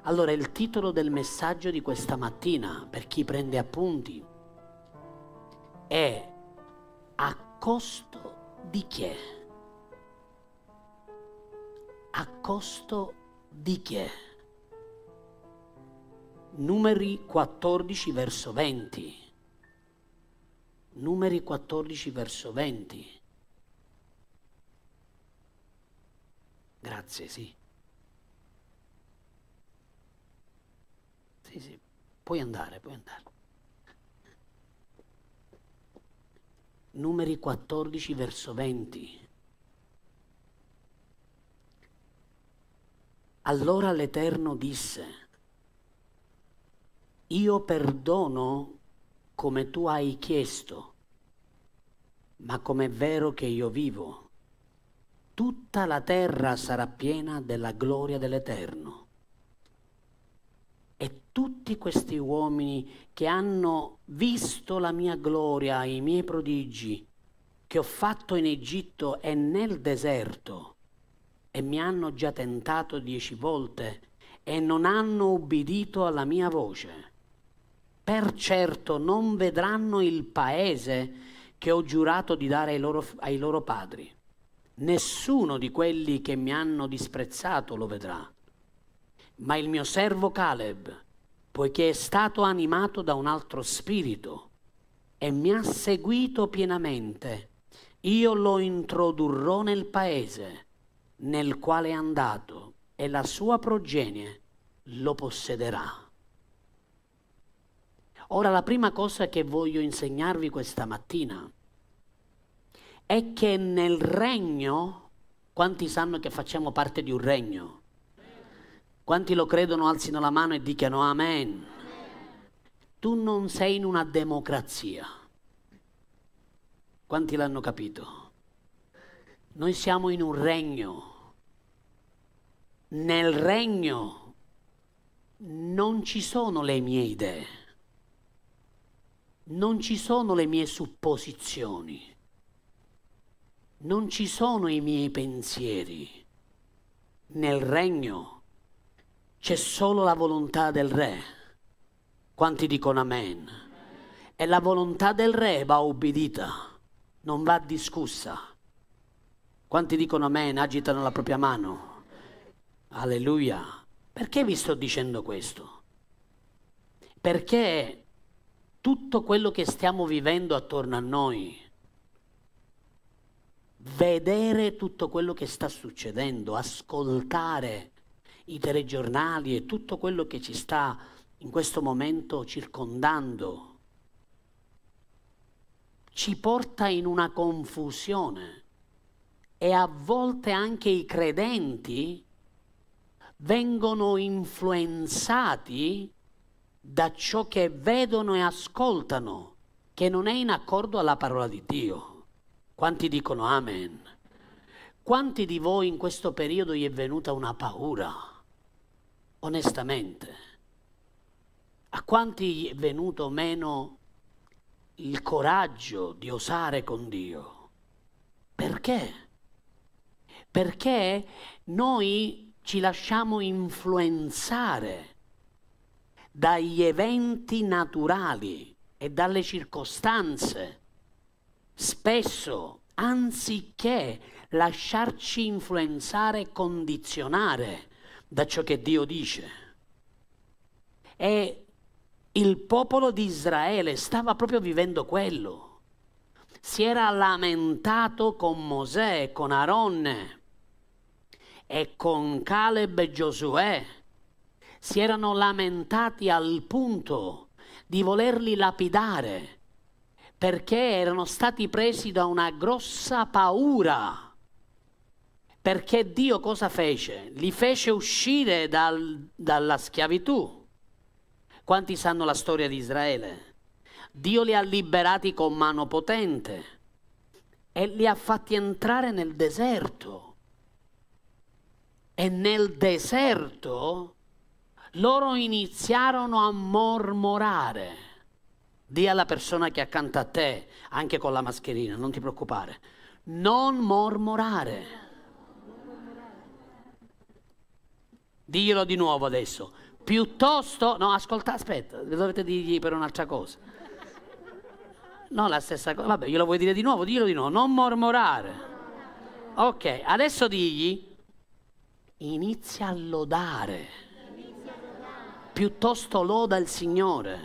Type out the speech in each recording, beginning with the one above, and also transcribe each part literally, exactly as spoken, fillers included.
Allora, il titolo del messaggio di questa mattina, per chi prende appunti, è "A costo di che?". A costo di che? Numeri quattordici verso venti. Numeri quattordici verso venti. Grazie, sì. Sì, sì, puoi andare, puoi andare. Numeri quattordici verso venti. Allora l'Eterno disse: io perdono come tu hai chiesto, ma com'è vero che io vivo, tutta la terra sarà piena della gloria dell'Eterno. E tutti questi uomini che hanno visto la mia gloria, i miei prodigi che ho fatto in Egitto e nel deserto, e mi hanno già tentato dieci volte e non hanno ubbidito alla mia voce, per certo non vedranno il paese che ho giurato di dare ai loro, ai loro padri. Nessuno di quelli che mi hanno disprezzato lo vedrà. Ma il mio servo Caleb, poiché è stato animato da un altro spirito e mi ha seguito pienamente, io lo introdurrò nel paese nel quale è andato, e la sua progenie lo possederà. Ora, la prima cosa che voglio insegnarvi questa mattina è che nel regno, quanti sanno che facciamo parte di un regno? Quanti lo credono alzino la mano e dicano amen. Tu non sei in una democrazia. Quanti l'hanno capito? Noi siamo in un regno. Nel regno non ci sono le mie idee, non ci sono le mie supposizioni, non ci sono i miei pensieri. Nel regno c'è solo la volontà del Re. Quanti dicono amen? E la volontà del Re va obbedita, non va discussa. Quanti dicono amen? Agitano la propria mano. Alleluia. Perché vi sto dicendo questo? Perché tutto quello che stiamo vivendo attorno a noi, vedere tutto quello che sta succedendo, ascoltare i telegiornali e tutto quello che ci sta in questo momento circondando, ci porta in una confusione, e a volte anche i credenti vengono influenzati da ciò che vedono e ascoltano, che non è in accordo alla parola di Dio. Quanti dicono amen? Quanti di voi in questo periodo gli è venuta una paura? Onestamente. A quanti gli è venuto meno il coraggio di osare con Dio? Perché? Perché noi ci lasciamo influenzare dagli eventi naturali e dalle circostanze, spesso, anziché lasciarci influenzare e condizionare da ciò che Dio dice. E il popolo di Israele stava proprio vivendo quello. Si era lamentato con Mosè, con Aronne e con Caleb e Giosuè. Si erano lamentati al punto di volerli lapidare, perché erano stati presi da una grossa paura. Perché Dio cosa fece? Li fece uscire dal, dalla schiavitù. Quanti sanno la storia di Israele? Dio li ha liberati con mano potente e li ha fatti entrare nel deserto. E nel deserto loro iniziarono a mormorare. Dì alla persona che è accanto a te, anche con la mascherina, non ti preoccupare, non mormorare. Diglielo di nuovo adesso, Piuttosto, no, ascolta, aspetta, dovete dirgli per un'altra cosa. No, la stessa cosa, vabbè, glielo vuoi dire di nuovo? Dillo di nuovo, non mormorare. Ok, adesso digli, inizia a lodare. Piuttosto loda il Signore.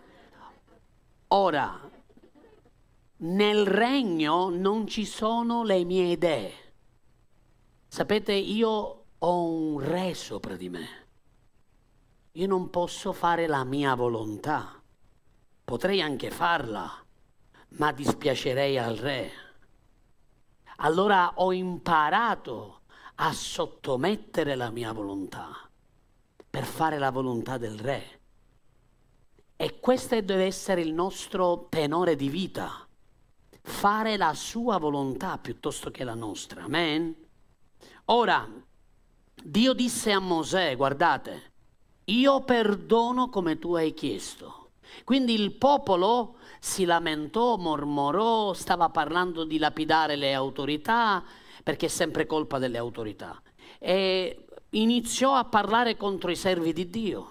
Ora, nel regno non ci sono le mie idee. Sapete, io ho un re sopra di me. Io non posso fare la mia volontà. Potrei anche farla, ma dispiacerei al re. Allora ho imparato a sottomettere la mia volontà per fare la volontà del re. E questo deve essere il nostro tenore di vita. Fare la sua volontà piuttosto che la nostra. Amen? Ora, Dio disse a Mosè, guardate, io perdono come tu hai chiesto. Quindi il popolo si lamentò, mormorò, stava parlando di lapidare le autorità, perché è sempre colpa delle autorità. E iniziò a parlare contro i servi di Dio.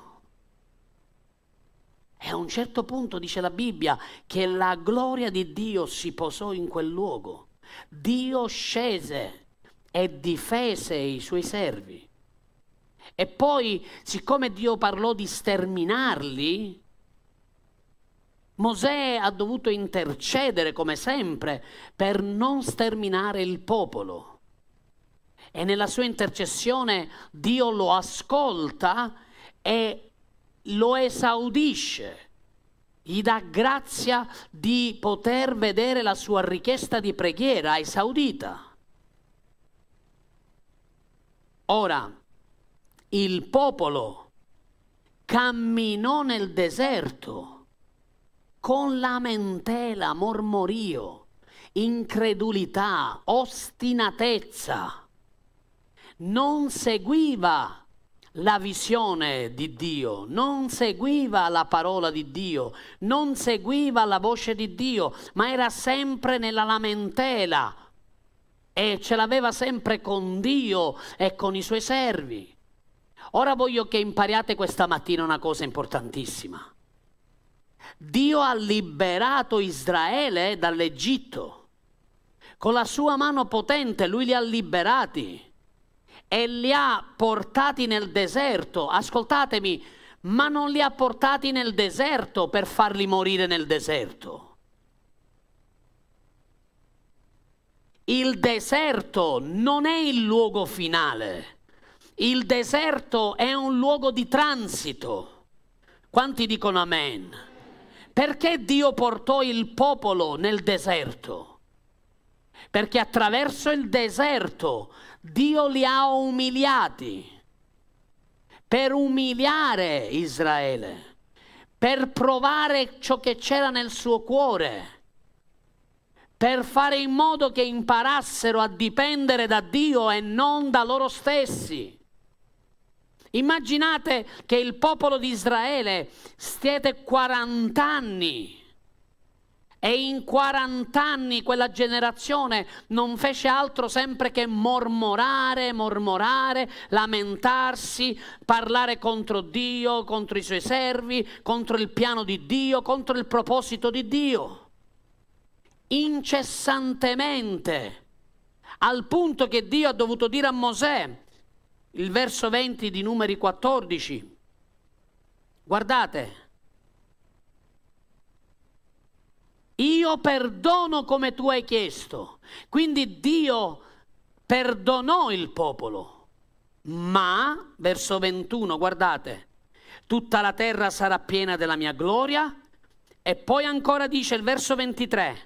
E a un certo punto dice la Bibbia che la gloria di Dio si posò in quel luogo. Dio scese e difese i suoi servi. E poi, siccome Dio parlò di sterminarli, Mosè ha dovuto intercedere come sempre per non sterminare il popolo. E nella sua intercessione Dio lo ascolta e lo esaudisce, gli dà grazia di poter vedere la sua richiesta di preghiera esaudita. Ora, il popolo camminò nel deserto con lamentela, mormorio, incredulità, ostinatezza. Non seguiva la visione di Dio, non seguiva la parola di Dio, non seguiva la voce di Dio, ma era sempre nella lamentela e ce l'aveva sempre con Dio e con i suoi servi. Ora voglio che impariate questa mattina una cosa importantissima. Dio ha liberato Israele dall'Egitto. Con la sua mano potente lui li ha liberati e li ha portati nel deserto. Ascoltatemi, ma non li ha portati nel deserto per farli morire nel deserto. Il deserto non è il luogo finale. Il deserto è un luogo di transito. Quanti dicono amen? Perché Dio portò il popolo nel deserto? Perché attraverso il deserto Dio li ha umiliati. Per umiliare Israele, per provare ciò che c'era nel suo cuore, per fare in modo che imparassero a dipendere da Dio e non da loro stessi. Immaginate che il popolo di Israele stiete quaranta anni e in quaranta anni quella generazione non fece altro sempre che mormorare, mormorare, lamentarsi, parlare contro Dio, contro i suoi servi, contro il piano di Dio, contro il proposito di Dio. Incessantemente, al punto che Dio ha dovuto dire a Mosè, il verso venti di Numeri quattordici, guardate, io perdono come tu hai chiesto. Quindi Dio perdonò il popolo, ma, verso ventuno, guardate, tutta la terra sarà piena della mia gloria. E poi ancora dice il verso ventitré,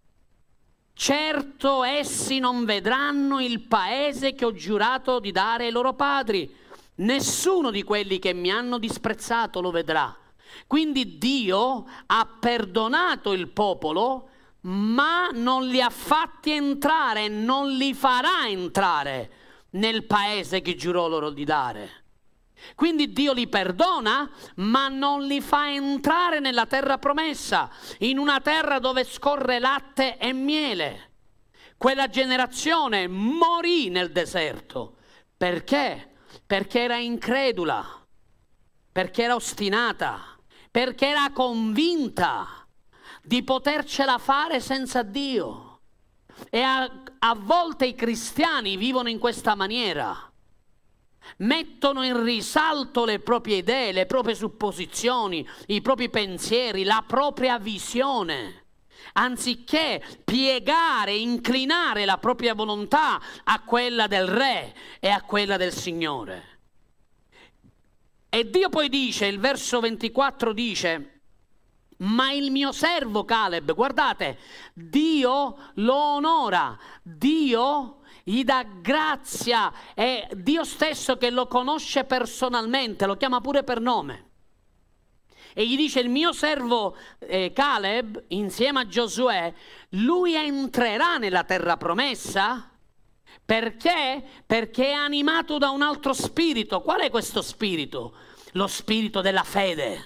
certo essi non vedranno il paese che ho giurato di dare ai loro padri, nessuno di quelli che mi hanno disprezzato lo vedrà. Quindi Dio ha perdonato il popolo, ma non li ha fatti entrare, non li farà entrare nel paese che giurò loro di dare. Quindi Dio li perdona, ma non li fa entrare nella terra promessa, in una terra dove scorre latte e miele. Quella generazione morì nel deserto. Perché? Perché era incredula. perché era ostinata, perché era convinta di potercela fare senza Dio. E a, a volte i cristiani vivono in questa maniera. Mettono in risalto le proprie idee, le proprie supposizioni, i propri pensieri, la propria visione, anziché piegare, inclinare la propria volontà a quella del Re e a quella del Signore. E Dio poi dice, il verso ventiquattro dice: ma il mio servo Caleb, guardate, Dio lo onora, Dio gli dà grazia, è Dio stesso che lo conosce personalmente, lo chiama pure per nome. E gli dice: il mio servo eh, Caleb, insieme a Giosuè, lui entrerà nella terra promessa. Perché? Perché è animato da un altro spirito. Qual è questo spirito? Lo spirito della fede.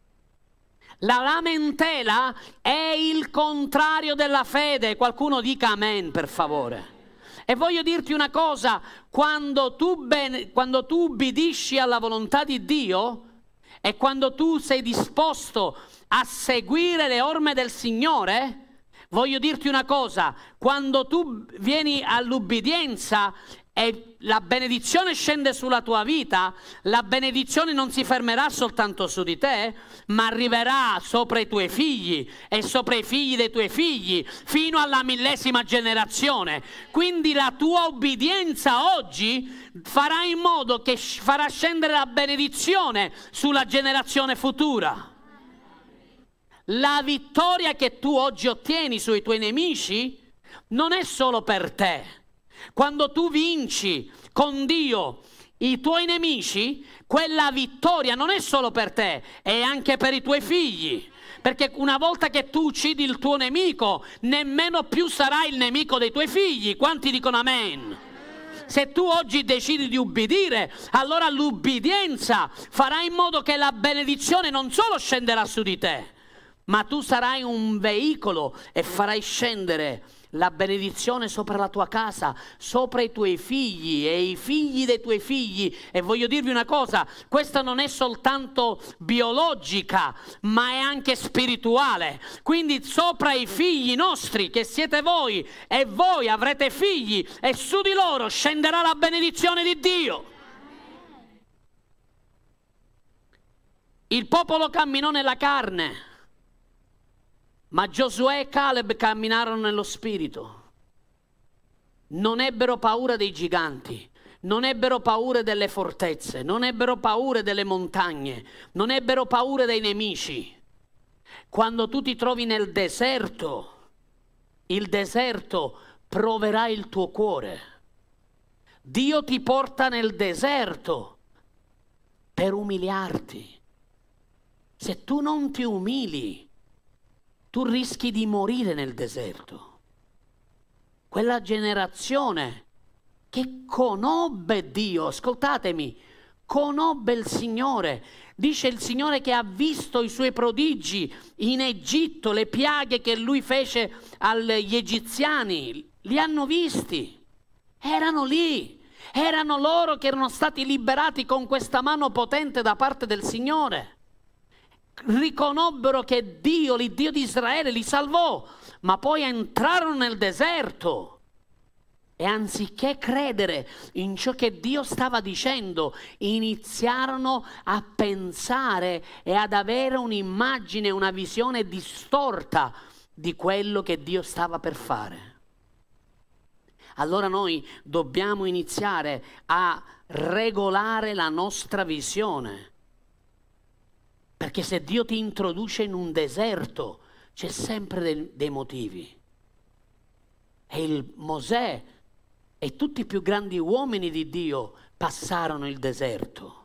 La lamentela è il contrario della fede. Qualcuno dica amen, per favore. E voglio dirti una cosa, quando tu, ben, quando tu ubbidisci alla volontà di Dio e quando tu sei disposto a seguire le orme del Signore, voglio dirti una cosa, quando tu vieni all'ubbidienza e la benedizione scende sulla tua vita, la benedizione non si fermerà soltanto su di te, ma arriverà sopra i tuoi figli e sopra i figli dei tuoi figli, fino alla millesima generazione. Quindi la tua ubbidienza oggi farà in modo che farà scendere la benedizione sulla generazione futura. La vittoria che tu oggi ottieni sui tuoi nemici non è solo per te. Quando tu vinci con Dio i tuoi nemici, quella vittoria non è solo per te, è anche per i tuoi figli. Perché una volta che tu uccidi il tuo nemico, nemmeno più sarai il nemico dei tuoi figli. Quanti dicono amen? Se tu oggi decidi di ubbidire, allora l'ubbidienza farà in modo che la benedizione non solo scenderà su di te, ma tu sarai un veicolo e farai scendere la benedizione sopra la tua casa, sopra i tuoi figli e i figli dei tuoi figli. E voglio dirvi una cosa, questa non è soltanto biologica, ma è anche spirituale. Quindi sopra i figli nostri, che siete voi, e voi avrete figli, e su di loro scenderà la benedizione di Dio. Il popolo camminò nella carne, ma Giosuè e Caleb camminarono nello spirito. Non ebbero paura dei giganti, non ebbero paura delle fortezze, non ebbero paura delle montagne, non ebbero paura dei nemici. Quando tu ti trovi nel deserto, il deserto proverà il tuo cuore. Dio ti porta nel deserto per umiliarti. Se tu non ti umili, tu rischi di morire nel deserto. Quella generazione che conobbe Dio, ascoltatemi, conobbe il Signore. Dice il Signore che ha visto i suoi prodigi in Egitto, le piaghe che lui fece agli egiziani, li hanno visti, erano lì, erano loro che erano stati liberati con questa mano potente da parte del Signore. Riconobbero che Dio, il Dio di Israele, li salvò, ma poi entrarono nel deserto e anziché credere in ciò che Dio stava dicendo, iniziarono a pensare e ad avere un'immagine, una visione distorta di quello che Dio stava per fare. Allora noi dobbiamo iniziare a regolare la nostra visione. Perché se Dio ti introduce in un deserto, c'è sempre dei, dei motivi. E il Mosè e tutti i più grandi uomini di Dio passarono il deserto.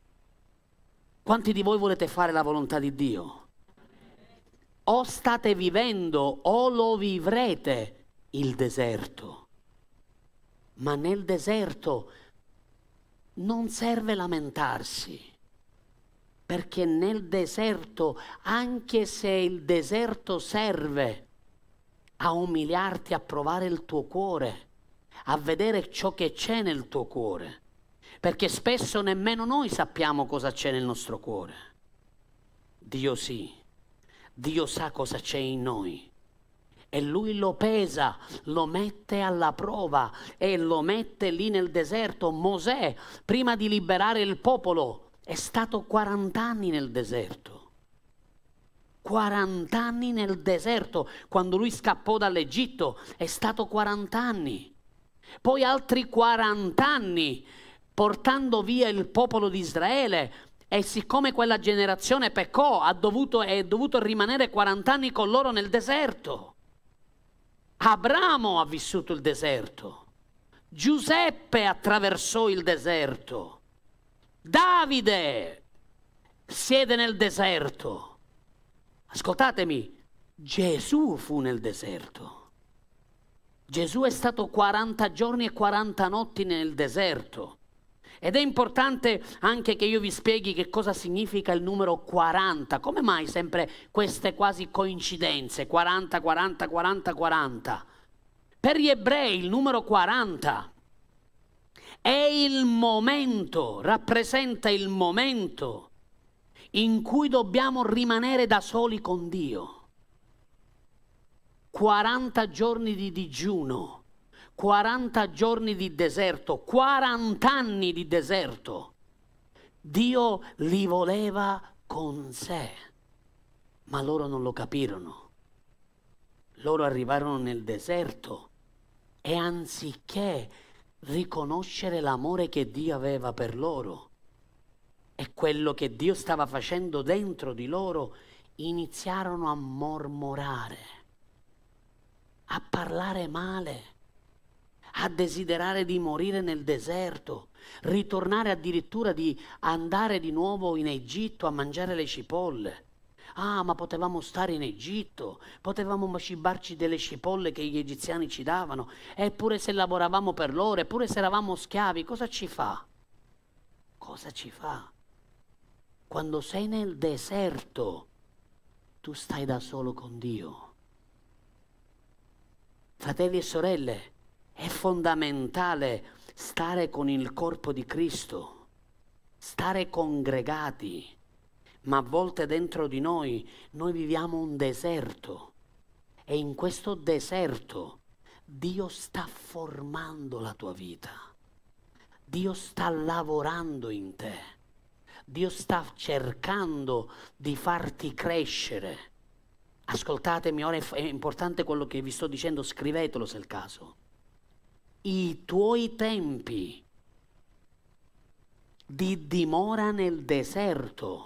Quanti di voi volete fare la volontà di Dio? O state vivendo o lo vivrete il deserto. Ma nel deserto non serve lamentarsi. Perché nel deserto, anche se il deserto serve a umiliarti, a provare il tuo cuore, a vedere ciò che c'è nel tuo cuore, perché spesso nemmeno noi sappiamo cosa c'è nel nostro cuore. Dio sì, Dio sa cosa c'è in noi. E Lui lo pesa, lo mette alla prova e lo mette lì nel deserto. Mosè, prima di liberare il popolo, è stato quaranta anni nel deserto. quaranta anni nel deserto. Quando lui scappò dall'Egitto è stato quaranta anni. Poi altri quaranta anni portando via il popolo di Israele. E siccome quella generazione peccò, ha dovuto, è dovuto rimanere quaranta anni con loro nel deserto. Abramo ha vissuto il deserto, Giuseppe attraversò il deserto, Davide siede nel deserto. Ascoltatemi, Gesù fu nel deserto. Gesù è stato quaranta giorni e quaranta notti nel deserto. Ed è importante anche che io vi spieghi che cosa significa il numero quaranta. Come mai sempre queste quasi coincidenze? quaranta, quaranta, quaranta, quaranta. Per gli ebrei il numero quaranta è il momento, rappresenta il momento in cui dobbiamo rimanere da soli con Dio. quaranta giorni di digiuno. quaranta giorni di deserto, quaranta anni di deserto. Dio li voleva con sé, ma loro non lo capirono. Loro arrivarono nel deserto e anziché riconoscere l'amore che Dio aveva per loro e quello che Dio stava facendo dentro di loro, iniziarono a mormorare, a parlare male, a desiderare di morire nel deserto, ritornare addirittura di andare di nuovo in Egitto a mangiare le cipolle. Ah, ma potevamo stare in Egitto, potevamo cibarci delle cipolle che gli egiziani ci davano, eppure se lavoravamo per loro, eppure se eravamo schiavi, cosa ci fa? Cosa ci fa? Quando sei nel deserto, tu stai da solo con Dio. Fratelli e sorelle, è fondamentale stare con il corpo di Cristo, stare congregati, ma a volte dentro di noi noi viviamo un deserto e in questo deserto Dio sta formando la tua vita, Dio sta lavorando in te, Dio sta cercando di farti crescere. Ascoltatemi, ora è importante quello che vi sto dicendo, scrivetelo se è il caso. I tuoi tempi di dimora nel deserto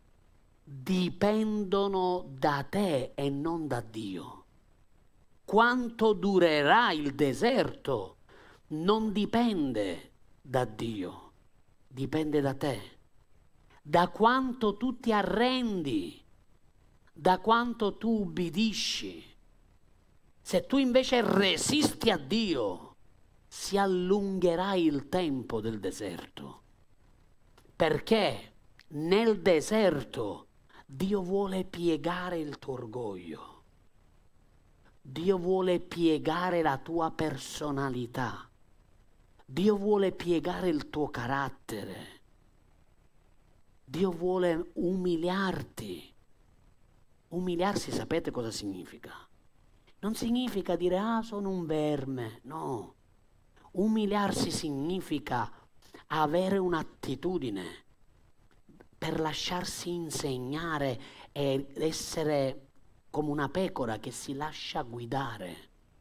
dipendono da te e non da Dio. Quanto durerà il deserto non dipende da Dio, dipende da te. Da quanto tu ti arrendi, da quanto tu ubbidisci. Se tu invece resisti a Dio, si allungherà il tempo del deserto, perché nel deserto Dio vuole piegare il tuo orgoglio, Dio vuole piegare la tua personalità, Dio vuole piegare il tuo carattere, Dio vuole umiliarti. Umiliarsi, sapete cosa significa? Non significa dire, ah, sono un verme, no. Umiliarsi significa avere un'attitudine per lasciarsi insegnare ed essere come una pecora che si lascia guidare.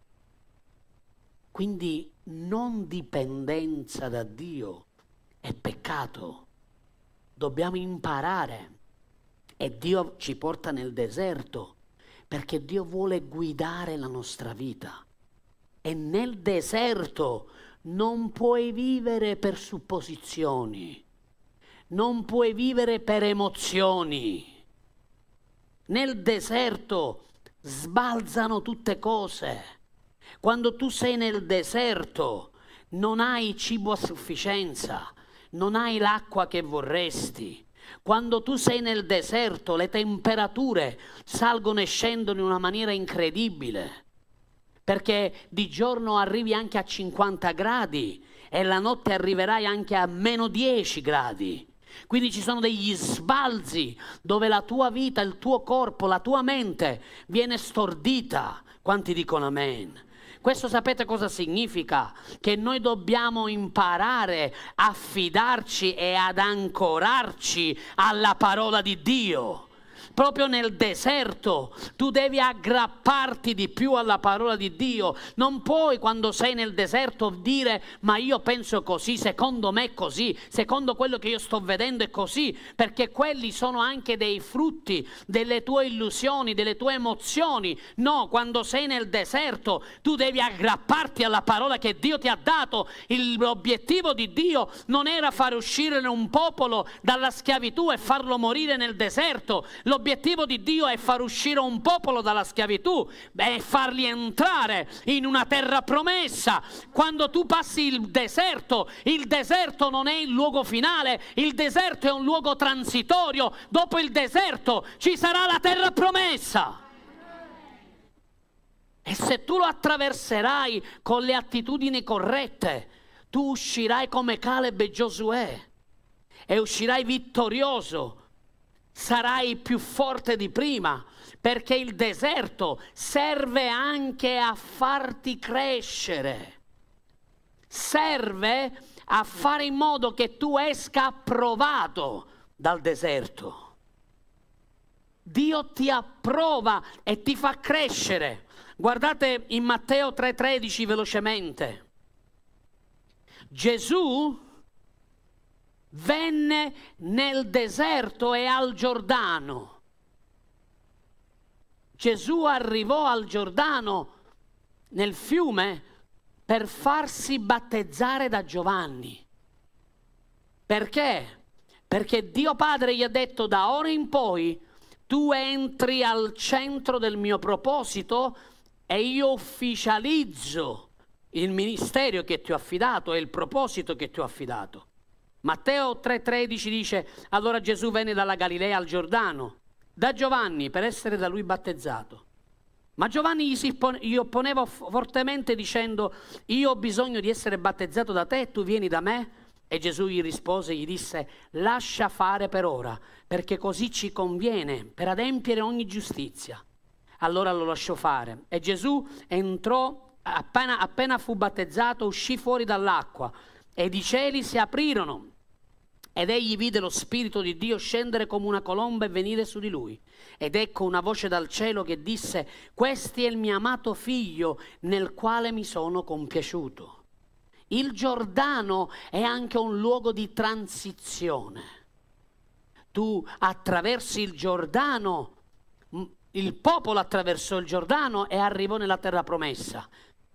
Quindi non dipendenza da Dio è peccato. Dobbiamo imparare e Dio ci porta nel deserto perché Dio vuole guidare la nostra vita. E nel deserto non puoi vivere per supposizioni, non puoi vivere per emozioni. Nel deserto sbalzano tutte cose. Quando tu sei nel deserto non hai cibo a sufficienza, non hai l'acqua che vorresti. Quando tu sei nel deserto le temperature salgono e scendono in una maniera incredibile, perché di giorno arrivi anche a cinquanta gradi e la notte arriverai anche a meno dieci gradi. Quindi ci sono degli sbalzi dove la tua vita, il tuo corpo, la tua mente viene stordita. Quanti dicono amen? Questo sapete cosa significa? Che noi dobbiamo imparare a fidarci e ad ancorarci alla parola di Dio. Proprio nel deserto tu devi aggrapparti di più alla parola di Dio. Non puoi, quando sei nel deserto, dire ma io penso così, secondo me è così, secondo quello che io sto vedendo è così, perché quelli sono anche dei frutti delle tue illusioni, delle tue emozioni. No, quando sei nel deserto tu devi aggrapparti alla parola che Dio ti ha dato. L'obiettivo di Dio non era far uscire un popolo dalla schiavitù e farlo morire nel deserto. L'obiettivo L'obiettivo di Dio è far uscire un popolo dalla schiavitù e farli entrare in una terra promessa. Quando tu passi il deserto, il deserto non è il luogo finale, il deserto è un luogo transitorio. Dopo il deserto ci sarà la terra promessa. E se tu lo attraverserai con le attitudini corrette, tu uscirai come Caleb e Giosuè e uscirai vittorioso. Sarai più forte di prima, perché il deserto serve anche a farti crescere. Serve a fare in modo che tu esca approvato dal deserto. Dio ti approva e ti fa crescere. Guardate in Matteo tre tredici velocemente. Gesù venne nel deserto e al Giordano. Gesù arrivò al Giordano, nel fiume, per farsi battezzare da Giovanni. Perché? Perché Dio Padre gli ha detto: da ora in poi tu entri al centro del mio proposito e io ufficializzo il ministero che ti ho affidato e il proposito che ti ho affidato. Matteo tre tredici dice: allora Gesù venne dalla Galilea al Giordano da Giovanni per essere da lui battezzato. Ma Giovanni gli si gli opponeva fortemente dicendo: io ho bisogno di essere battezzato da te e tu vieni da me? E Gesù gli rispose e gli disse: lascia fare per ora, perché così ci conviene per adempiere ogni giustizia. Allora lo lasciò fare e Gesù entrò, appena, appena fu battezzato uscì fuori dall'acqua ed i cieli si aprirono ed egli vide lo Spirito di Dio scendere come una colomba e venire su di lui. Ed ecco una voce dal cielo che disse: questo è il mio amato figlio nel quale mi sono compiaciuto. Il Giordano è anche un luogo di transizione. Tu attraversi il Giordano, il popolo attraversò il Giordano e arrivò nella terra promessa.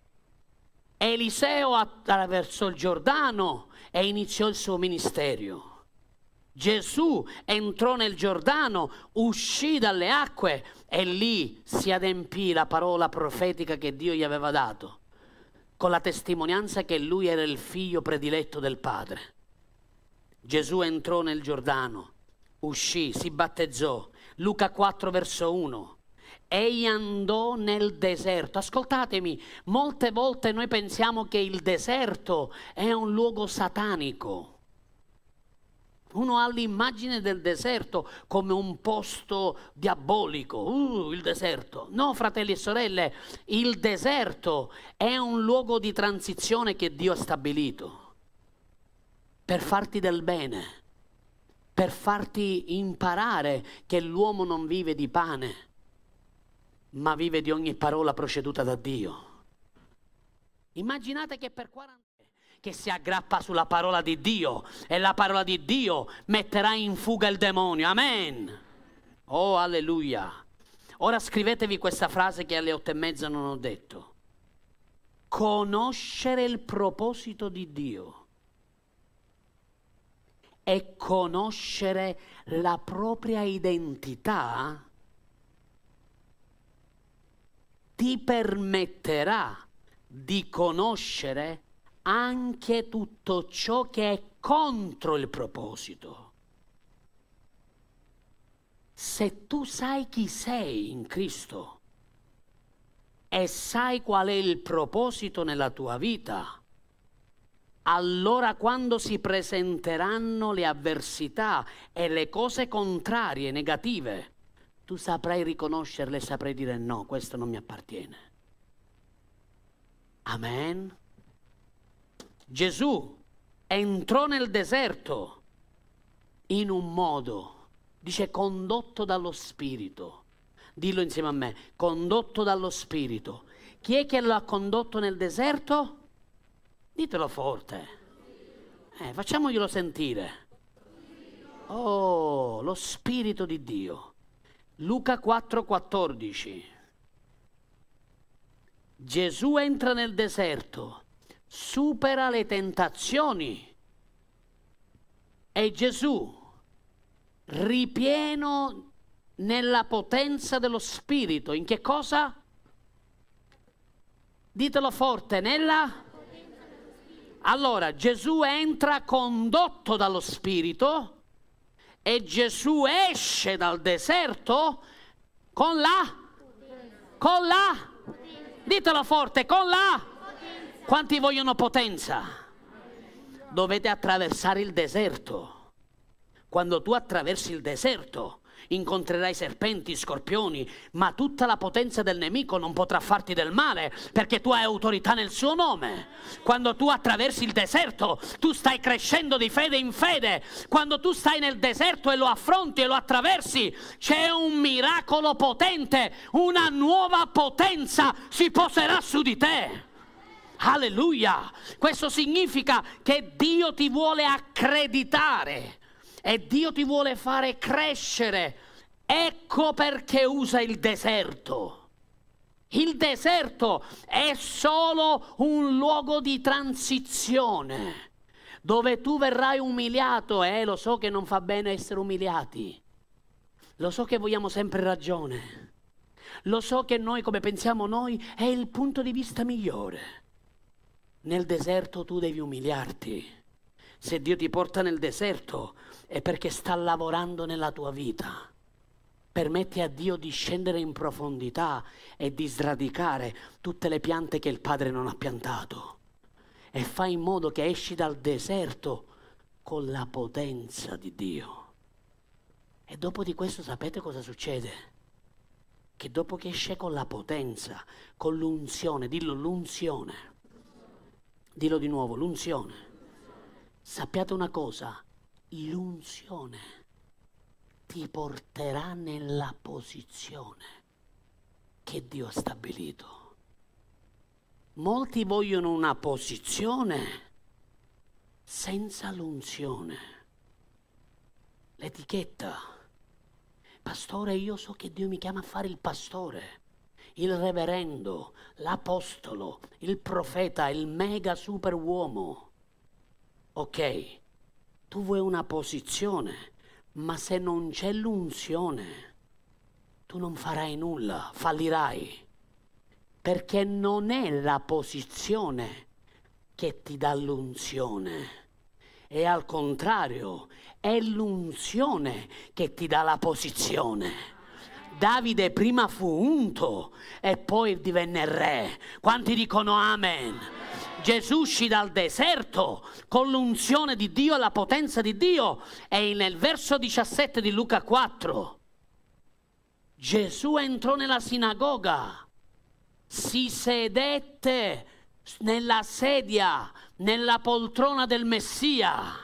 Eliseo attraversò il Giordano e iniziò il suo ministero. Gesù entrò nel Giordano, uscì dalle acque e lì si adempì la parola profetica che Dio gli aveva dato, con la testimonianza che lui era il figlio prediletto del Padre. Gesù entrò nel Giordano, uscì, si battezzò. Luca quattro verso uno. Egli andò nel deserto. Ascoltatemi, molte volte noi pensiamo che il deserto è un luogo satanico. Uno ha l'immagine del deserto come un posto diabolico. Uh, il deserto. No, fratelli e sorelle, il deserto è un luogo di transizione che Dio ha stabilito per farti del bene, per farti imparare che l'uomo non vive di pane, ma vive di ogni parola proceduta da Dio. Immaginate che per quaranta che si aggrappa sulla parola di Dio e la parola di Dio metterà in fuga il demonio. Amen. Oh, alleluia. Ora scrivetevi questa frase che alle otto e mezza non ho detto. Conoscere il proposito di Dio e conoscere la propria identità ti permetterà di conoscere anche tutto ciò che è contro il proposito. Se tu sai chi sei in Cristo e sai qual è il proposito nella tua vita, allora quando si presenteranno le avversità e le cose contrarie, negative, tu saprai riconoscerle e saprai dire no, questo non mi appartiene. Amen. Gesù entrò nel deserto in un modo, dice condotto dallo Spirito. Dillo insieme a me, condotto dallo Spirito. Chi è che lo ha condotto nel deserto? Ditelo forte. Eh, facciamoglielo sentire. Oh, lo Spirito di Dio. Luca quattro quattordici. Gesù entra nel deserto, supera le tentazioni e Gesù, ripieno nella potenza dello Spirito, in che cosa? Ditelo forte, nella... Allora, Gesù entra condotto dallo Spirito e Gesù esce dal deserto con la... Con la... Ditelo forte, con la... Quanti vogliono potenza? Dovete attraversare il deserto. Quando tu attraversi il deserto, incontrerai serpenti, scorpioni, ma tutta la potenza del nemico non potrà farti del male, perché tu hai autorità nel suo nome. Quando tu attraversi il deserto, tu stai crescendo di fede in fede. Quando tu stai nel deserto e lo affronti e lo attraversi, c'è un miracolo potente, una nuova potenza si poserà su di te. Alleluia! Questo significa che Dio ti vuole accreditare e Dio ti vuole fare crescere. Ecco perché usa il deserto. Il deserto è solo un luogo di transizione dove tu verrai umiliato. Eh, lo so che non fa bene essere umiliati. Lo so che vogliamo sempre ragione. Lo so che noi, come pensiamo noi, è il punto di vista migliore. Nel deserto tu devi umiliarti. Se Dio ti porta nel deserto è perché sta lavorando nella tua vita. Permetti a Dio di scendere in profondità e di sradicare tutte le piante che il Padre non ha piantato. E fai in modo che esci dal deserto con la potenza di Dio. E dopo di questo sapete cosa succede? Che dopo che esce con la potenza, con l'unzione, dillo l'unzione, dillo di nuovo, l'unzione. Sappiate una cosa, l'unzione ti porterà nella posizione che Dio ha stabilito. Molti vogliono una posizione senza l'unzione. L'etichetta. Pastore, io so che Dio mi chiama a fare il pastore, il reverendo, l'apostolo, il profeta, il mega super uomo. Ok, tu vuoi una posizione, ma se non c'è l'unzione, tu non farai nulla, fallirai. Perché non è la posizione che ti dà l'unzione, è al contrario, è l'unzione che ti dà la posizione. Davide prima fu unto e poi divenne re. Quanti dicono amen? Gesù uscì dal deserto con l'unzione di Dio e la potenza di Dio. E nel verso diciassette di Luca quattro, Gesù entrò nella sinagoga, si sedette nella sedia, nella poltrona del Messia.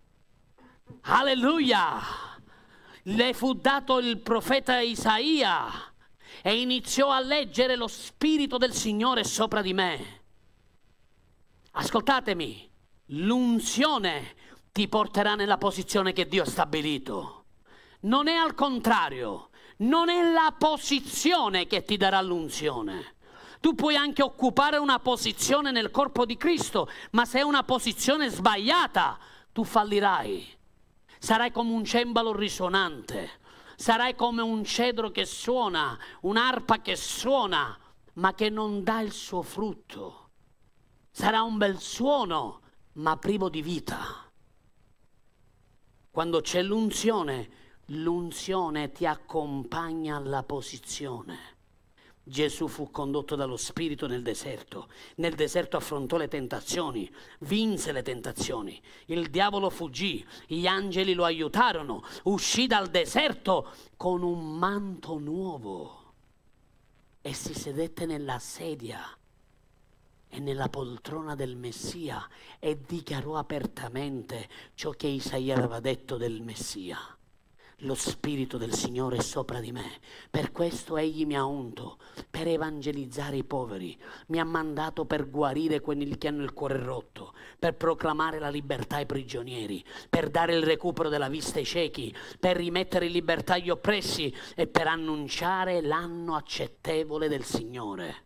Alleluia! Le fu dato il profeta Isaia e iniziò a leggere: lo Spirito del Signore è sopra di me. Ascoltatemi, l'unzione ti porterà nella posizione che Dio ha stabilito. Non è al contrario, non è la posizione che ti darà l'unzione. Tu puoi anche occupare una posizione nel corpo di Cristo, ma se è una posizione sbagliata, tu fallirai. Sarai come un cembalo risuonante, sarai come un cedro che suona, un'arpa che suona, ma che non dà il suo frutto. Sarà un bel suono, ma privo di vita. Quando c'è l'unzione, l'unzione ti accompagna alla posizione. Gesù fu condotto dallo Spirito nel deserto. Nel deserto affrontò le tentazioni, vinse le tentazioni. Il diavolo fuggì, gli angeli lo aiutarono, uscì dal deserto con un manto nuovo e si sedette nella sedia e nella poltrona del Messia e dichiarò apertamente ciò che Isaia aveva detto del Messia. Lo Spirito del Signore è sopra di me, per questo Egli mi ha unto, per evangelizzare i poveri, mi ha mandato per guarire quelli che hanno il cuore rotto, per proclamare la libertà ai prigionieri, per dare il recupero della vista ai ciechi, per rimettere in libertà gli oppressi e per annunciare l'anno accettevole del Signore.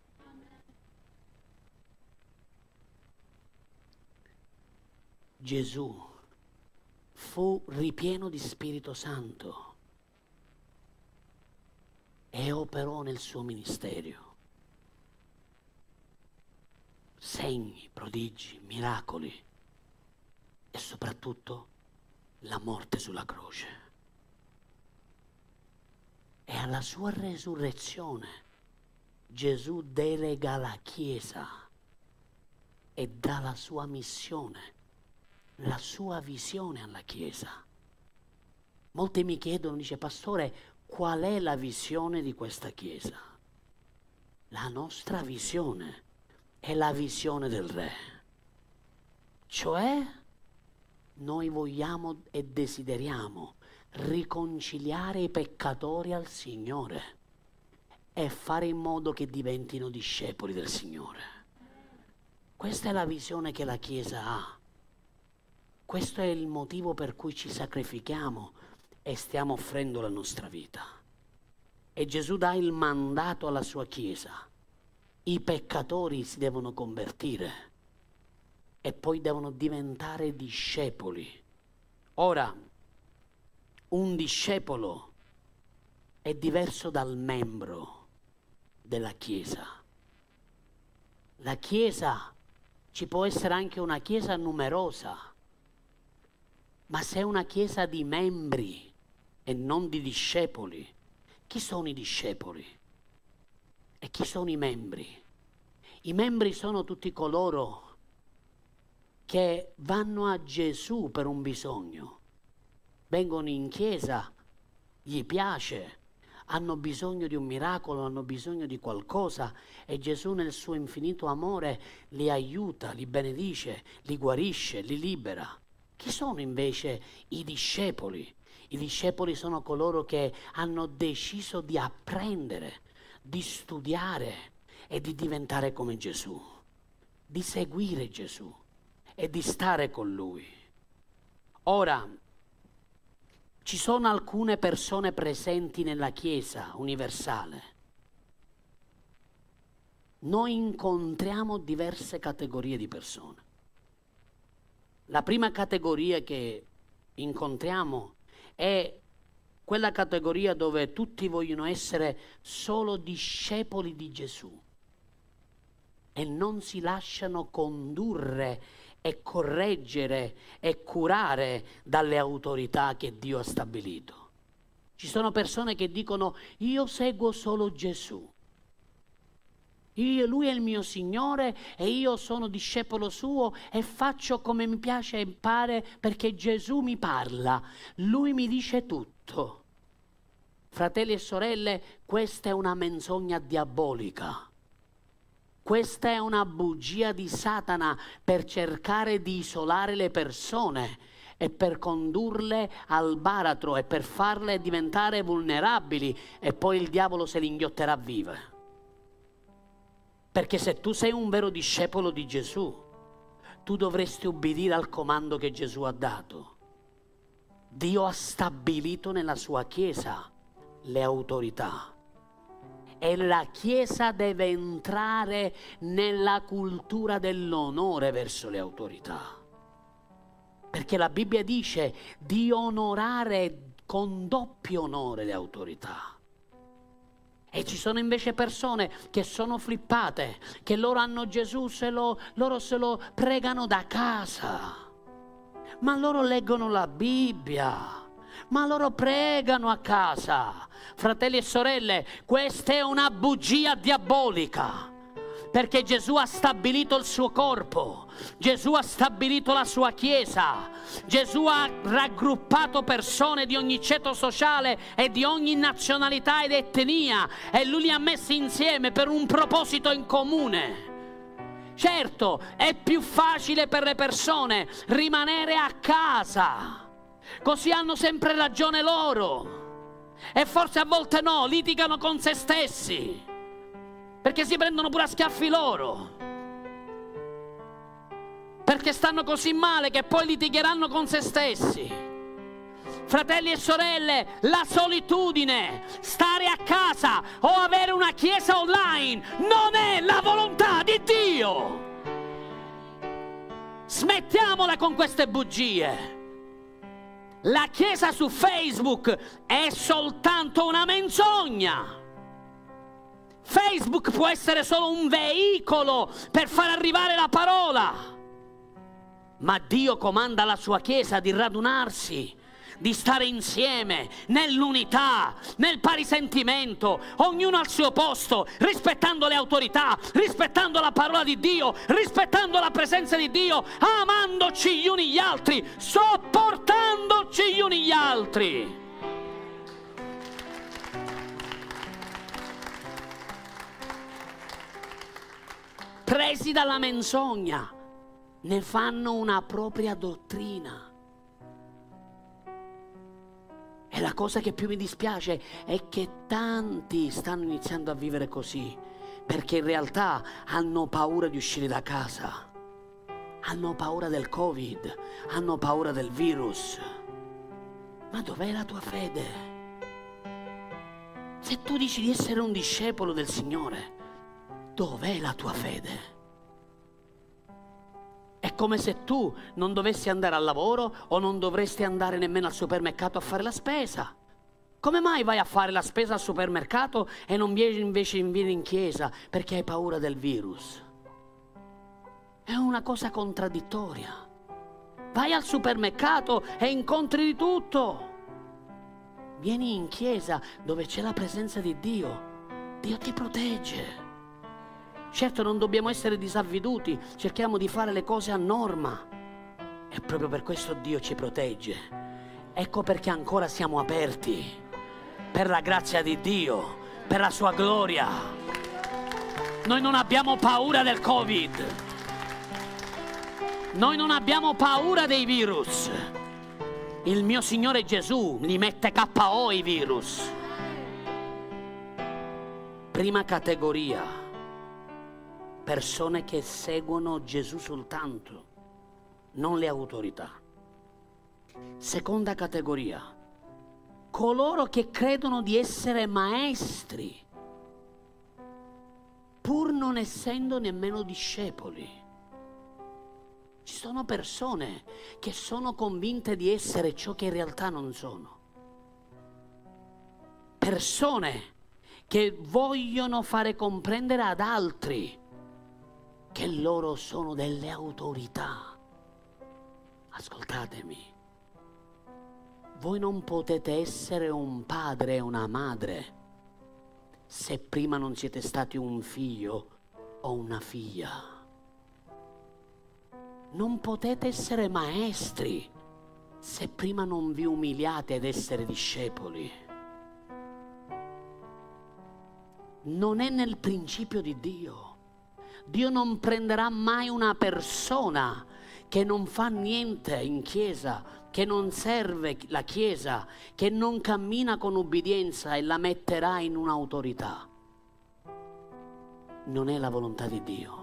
Gesù fu ripieno di Spirito Santo e operò nel suo ministero segni, prodigi, miracoli e soprattutto la morte sulla croce. E alla sua resurrezione Gesù delega la Chiesa e dà la sua missione, la sua visione alla Chiesa. Molti mi chiedono, dice: pastore, qual è la visione di questa Chiesa? La nostra visione è la visione del Re. Cioè, noi vogliamo e desideriamo riconciliare i peccatori al Signore e fare in modo che diventino discepoli del Signore. Questa è la visione che la Chiesa ha. Questo è il motivo per cui ci sacrifichiamo e stiamo offrendo la nostra vita. E Gesù dà il mandato alla sua Chiesa. I peccatori si devono convertire e poi devono diventare discepoli. Ora, un discepolo è diverso dal membro della Chiesa. La Chiesa, ci può essere anche una Chiesa numerosa, ma se è una Chiesa di membri e non di discepoli, chi sono i discepoli? E chi sono i membri? I membri sono tutti coloro che vanno a Gesù per un bisogno. Vengono in chiesa, gli piace, hanno bisogno di un miracolo, hanno bisogno di qualcosa e Gesù nel suo infinito amore li aiuta, li benedice, li guarisce, li libera. Chi sono invece i discepoli? I discepoli sono coloro che hanno deciso di apprendere, di studiare e di diventare come Gesù, di seguire Gesù e di stare con Lui. Ora, ci sono alcune persone presenti nella Chiesa universale. Noi incontriamo diverse categorie di persone. La prima categoria che incontriamo è quella categoria dove tutti vogliono essere solo discepoli di Gesù e non si lasciano condurre e correggere e curare dalle autorità che Dio ha stabilito. Ci sono persone che dicono: io seguo solo Gesù. Io, lui è il mio Signore e io sono discepolo suo e faccio come mi piace e pare perché Gesù mi parla, lui mi dice tutto. Fratelli e sorelle, questa è una menzogna diabolica. Questa è una bugia di Satana per cercare di isolare le persone e per condurle al baratro e per farle diventare vulnerabili e poi il diavolo se li inghiotterà vive. Perché se tu sei un vero discepolo di Gesù, tu dovresti ubbidire al comando che Gesù ha dato. Dio ha stabilito nella sua Chiesa le autorità e la Chiesa deve entrare nella cultura dell'onore verso le autorità. Perché la Bibbia dice di onorare con doppio onore le autorità. E ci sono invece persone che sono flippate, che loro hanno Gesù, se lo, loro se lo pregano da casa, ma loro leggono la Bibbia, ma loro pregano a casa. Fratelli e sorelle, questa è una bugia diabolica, perché Gesù ha stabilito il suo corpo, Gesù ha stabilito la sua chiesa, Gesù ha raggruppato persone di ogni ceto sociale e di ogni nazionalità ed etnia, e Lui li ha messi insieme per un proposito in comune. Certo, è più facile per le persone rimanere a casa, così hanno sempre ragione loro, e forse a volte no, litigano con se stessi, perché si prendono pure a schiaffi loro, perché stanno così male che poi litigheranno con se stessi. Fratelli e sorelle, la solitudine, stare a casa o avere una chiesa online non è la volontà di Dio. Smettiamola con queste bugie. La chiesa su Facebook è soltanto una menzogna. Facebook può essere solo un veicolo per far arrivare la parola, ma Dio comanda alla sua chiesa di radunarsi, di stare insieme nell'unità, nel pari sentimento, ognuno al suo posto, rispettando le autorità, rispettando la parola di Dio, rispettando la presenza di Dio, amandoci gli uni gli altri, sopportandoci gli uni gli altri. Presi dalla menzogna, ne fanno una propria dottrina. E la cosa che più mi dispiace è che tanti stanno iniziando a vivere così, perché in realtà hanno paura di uscire da casa, hanno paura del Covid, hanno paura del virus. Ma dov'è la tua fede? Se tu dici di essere un discepolo del Signore, dov'è la tua fede? È come se tu non dovessi andare al lavoro o non dovresti andare nemmeno al supermercato a fare la spesa. Come mai vai a fare la spesa al supermercato e non vieni invece vieni in chiesa perché hai paura del virus? È una cosa contraddittoria. Vai al supermercato e incontri di tutto. Vieni in chiesa dove c'è la presenza di Dio. Dio ti protegge. Certo, non dobbiamo essere disavveduti, cerchiamo di fare le cose a norma, e proprio per questo Dio ci protegge. Ecco perché ancora siamo aperti per la grazia di Dio, per la sua gloria. Noi non abbiamo paura del Covid, noi non abbiamo paura dei virus. Il mio Signore Gesù li mette K O i virus. Prima categoria: persone che seguono Gesù soltanto, non le autorità. Seconda categoria: coloro che credono di essere maestri, pur non essendo nemmeno discepoli. Ci sono persone che sono convinte di essere ciò che in realtà non sono. Persone che vogliono fare comprendere ad altri che loro sono delle autorità. Ascoltatemi, voi non potete essere un padre e una madre se prima non siete stati un figlio o una figlia. Non potete essere maestri se prima non vi umiliate ad essere discepoli. Non è nel principio di Dio. Dio non prenderà mai una persona che non fa niente in chiesa, che non serve la chiesa, che non cammina con ubbidienza, e la metterà in un'autorità. Non è la volontà di Dio,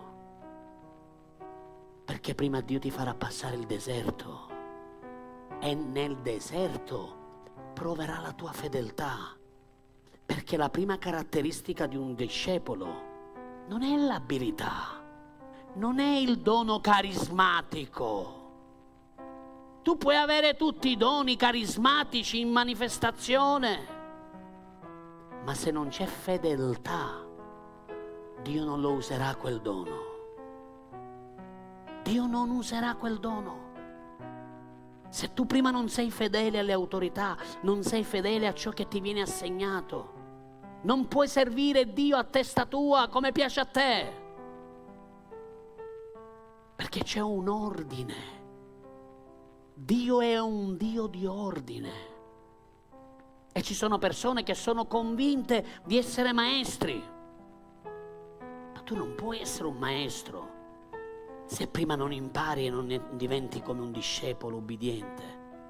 perché prima Dio ti farà passare il deserto, e nel deserto proverà la tua fedeltà, perché la prima caratteristica di un discepolo non è l'abilità, non è il dono carismatico. Tu puoi avere tutti i doni carismatici in manifestazione, ma se non c'è fedeltà, Dio non lo userà quel dono. Dio non userà quel dono. Se tu prima non sei fedele alle autorità, non sei fedele a ciò che ti viene assegnato, non puoi servire Dio a testa tua come piace a te, perché c'è un ordine. Dio è un Dio di ordine e ci sono persone che sono convinte di essere maestri, ma tu non puoi essere un maestro se prima non impari e non diventi come un discepolo ubbidiente.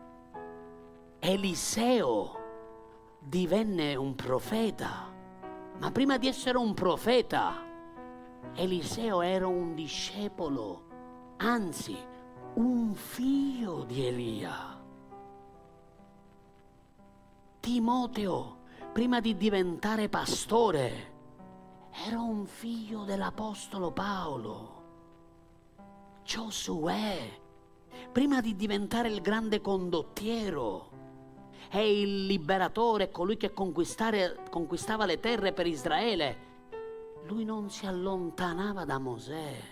Eliseo divenne un profeta, ma prima di essere un profeta, Eliseo era un discepolo, anzi un figlio di Elia. Timoteo, prima di diventare pastore, era un figlio dell'apostolo Paolo. Giosuè, prima di diventare il grande condottiero e il liberatore, colui che conquistava le terre per Israele, lui non si allontanava da Mosè.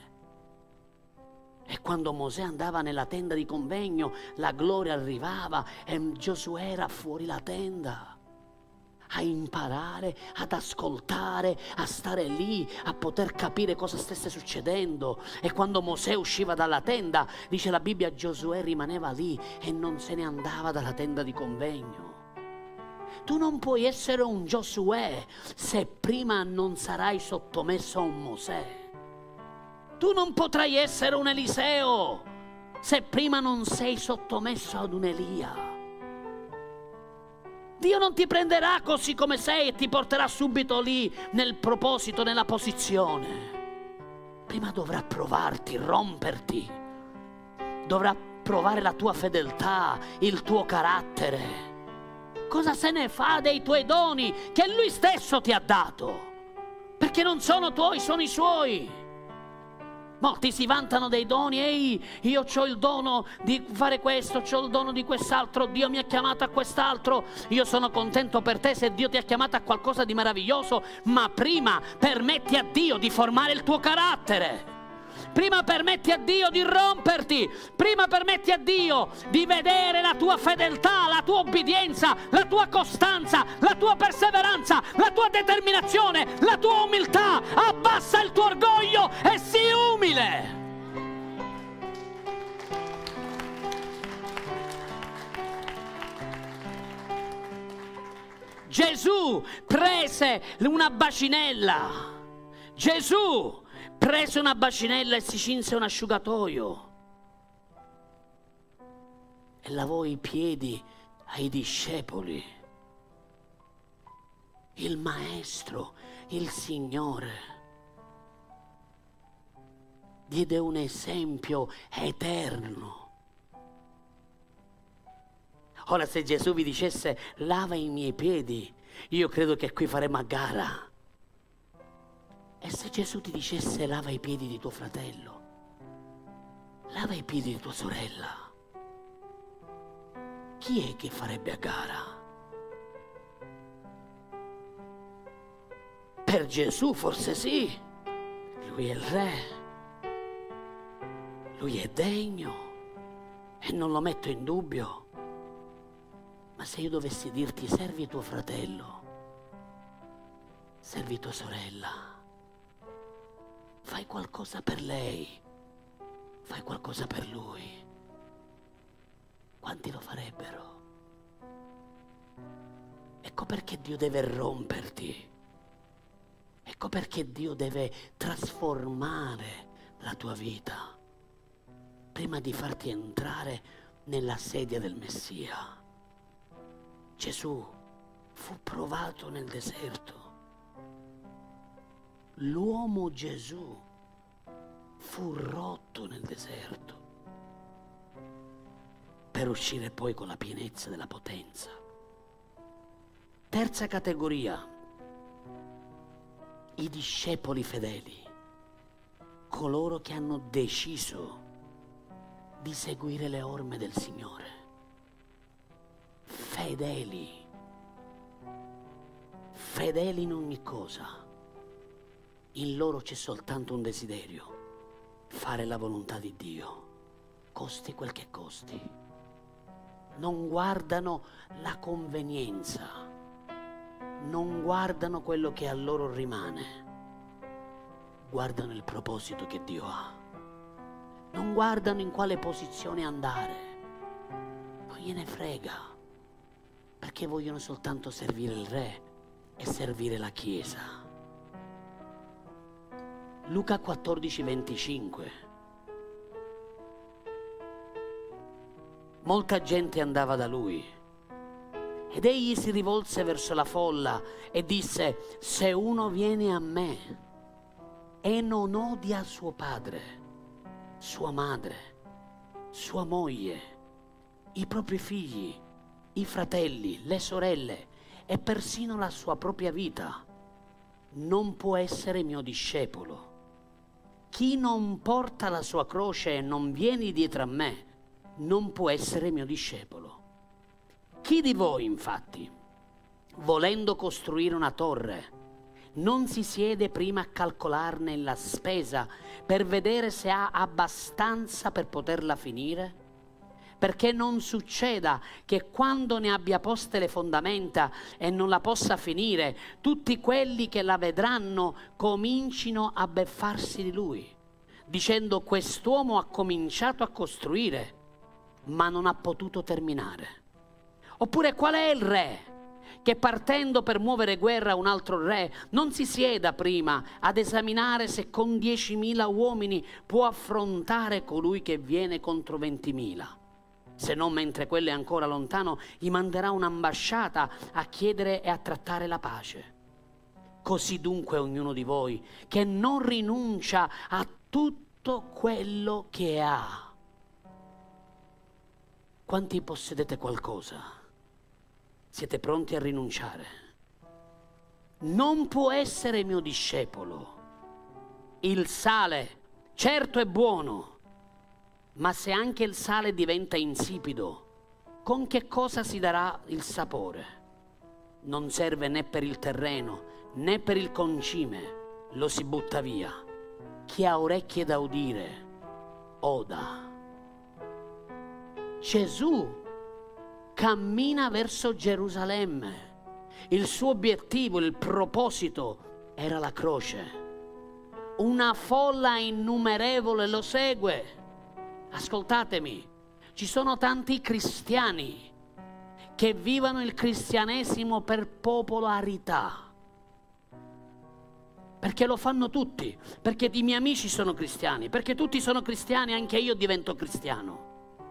E quando Mosè andava nella tenda di convegno, la gloria arrivava e Giosuè era fuori la tenda a imparare, ad ascoltare, a stare lì, a poter capire cosa stesse succedendo. E quando Mosè usciva dalla tenda, dice la Bibbia, Giosuè rimaneva lì e non se ne andava dalla tenda di convegno. Tu non puoi essere un Giosuè se prima non sarai sottomesso a un Mosè. Tu non potrai essere un Eliseo se prima non sei sottomesso ad un Elia. Dio non ti prenderà così come sei e ti porterà subito lì nel proposito, nella posizione. Prima dovrà provarti, romperti. Dovrà provare la tua fedeltà, il tuo carattere. Cosa se ne fa dei tuoi doni che Lui stesso ti ha dato? Perché non sono tuoi, sono i Suoi. Molti si vantano dei doni. Ehi, io ho il dono di fare questo, ho il dono di quest'altro, Dio mi ha chiamato a quest'altro. Io sono contento per te se Dio ti ha chiamato a qualcosa di meraviglioso, ma prima permetti a Dio di formare il tuo carattere. Prima permetti a Dio di romperti, prima permetti a Dio di vedere la tua fedeltà, la tua obbedienza, la tua costanza, la tua perseveranza, la tua determinazione, la tua umiltà. Abbassa il tuo orgoglio e sii umile. Gesù prese una bacinella. Gesù prese una bacinella e si cinse un asciugatoio e lavò i piedi ai discepoli. Il Maestro, il Signore, diede un esempio eterno. Ora, se Gesù vi dicesse lava i miei piedi, io credo che qui faremo a gara. E se Gesù ti dicesse lava i piedi di tuo fratello, lava i piedi di tua sorella, chi è che farebbe a gara? Per Gesù forse sì, Lui è il Re, Lui è degno e non lo metto in dubbio. Ma se io dovessi dirti servi tuo fratello, servi tua sorella, fai qualcosa per lei, fai qualcosa per lui, quanti lo farebbero? Ecco perché Dio deve romperti, ecco perché Dio deve trasformare la tua vita prima di farti entrare nella sedia del Messia. Gesù fu provato nel deserto. L'uomo Gesù fu rotto nel deserto per uscire poi con la pienezza della potenza. Terza categoria, i discepoli fedeli, coloro che hanno deciso di seguire le orme del Signore. Fedeli, fedeli in ogni cosa. In loro c'è soltanto un desiderio: fare la volontà di Dio, costi quel che costi. non guardano la convenienza, non guardano quello che a loro rimane, guardano il proposito che Dio ha, non guardano in quale posizione andare, non gliene frega, perché vogliono soltanto servire il Re e servire la Chiesa. Luca quattordici venticinque. Molta gente andava da lui ed egli si rivolse verso la folla e disse: se uno viene a me e non odia suo padre, sua madre, sua moglie, i propri figli, i fratelli, le sorelle e persino la sua propria vita, non può essere mio discepolo. Chi non porta la sua croce e non viene dietro a me non può essere mio discepolo. Chi di voi, infatti, volendo costruire una torre, non si siede prima a calcolarne la spesa per vedere se ha abbastanza per poterla finire? Perché non succeda che quando ne abbia poste le fondamenta e non la possa finire, tutti quelli che la vedranno comincino a beffarsi di lui, dicendo: quest'uomo ha cominciato a costruire ma non ha potuto terminare. Oppure qual è il re che partendo per muovere guerra a un altro re non si sieda prima ad esaminare se con diecimila uomini può affrontare colui che viene contro ventimila? Se non, mentre quello è ancora lontano, gli manderà un'ambasciata a chiedere e a trattare la pace. Così dunque ognuno di voi che non rinuncia a tutto quello che ha. Quanti possedete qualcosa? Siete pronti a rinunciare? Non può essere mio discepolo. Il sale, certo, è buono, ma se anche il sale diventa insipido, con che cosa si darà il sapore? Non serve né per il terreno, né per il concime, lo si butta via. Chi ha orecchie da udire, oda. Gesù cammina verso Gerusalemme. Il suo obiettivo, il proposito era la croce. Una folla innumerevole lo segue. Ascoltatemi, ci sono tanti cristiani che vivono il cristianesimo per popolarità, perché lo fanno tutti, perché i miei amici sono cristiani, perché tutti sono cristiani, anche io divento cristiano.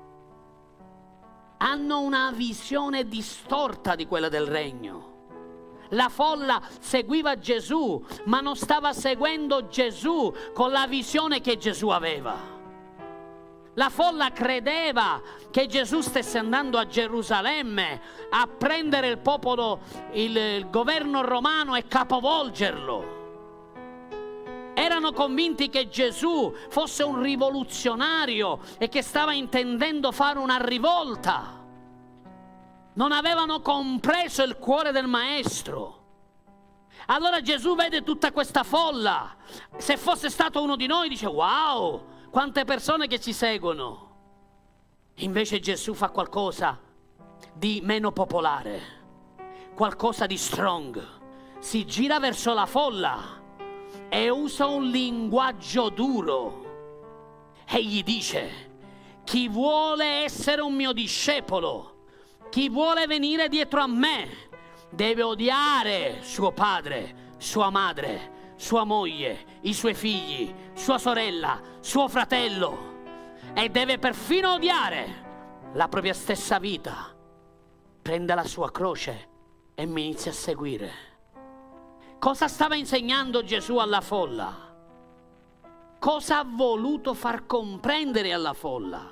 Hanno una visione distorta di quella del regno. La folla seguiva Gesù, ma non stava seguendo Gesù con la visione che Gesù aveva. La folla credeva che Gesù stesse andando a Gerusalemme a prendere il popolo, il, il governo romano e capovolgerlo. Erano convinti che Gesù fosse un rivoluzionario e che stava intendendo fare una rivolta. Non avevano compreso il cuore del Maestro. Allora Gesù vede tutta questa folla. Se fosse stato uno di noi dice: wow, quante persone che ci seguono. Invece Gesù fa qualcosa di meno popolare, qualcosa di strong. Si gira verso la folla e usa un linguaggio duro e gli dice: chi vuole essere un mio discepolo, chi vuole venire dietro a me, deve odiare suo padre, sua madre, sua moglie, i suoi figli, sua sorella, suo fratello, e deve perfino odiare la propria stessa vita. Prenda la sua croce e mi inizia a seguire. Cosa stava insegnando Gesù alla folla? Cosa ha voluto far comprendere alla folla?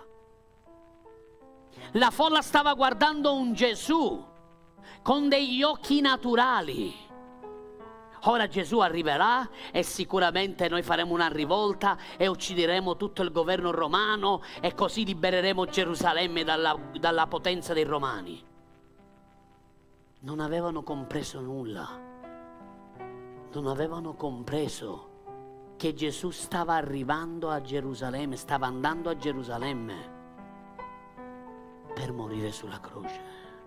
La folla stava guardando un Gesù con degli occhi naturali. Ora Gesù arriverà e sicuramente noi faremo una rivolta e uccideremo tutto il governo romano e così libereremo Gerusalemme dalla, dalla potenza dei romani. Non avevano compreso nulla. Non avevano compreso che Gesù stava arrivando a Gerusalemme, stava andando a Gerusalemme per morire sulla croce.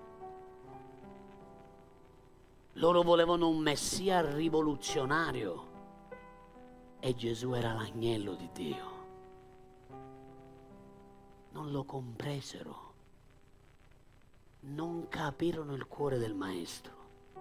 Loro volevano un Messia rivoluzionario e Gesù era l'agnello di Dio. Non lo compresero, non capirono il cuore del Maestro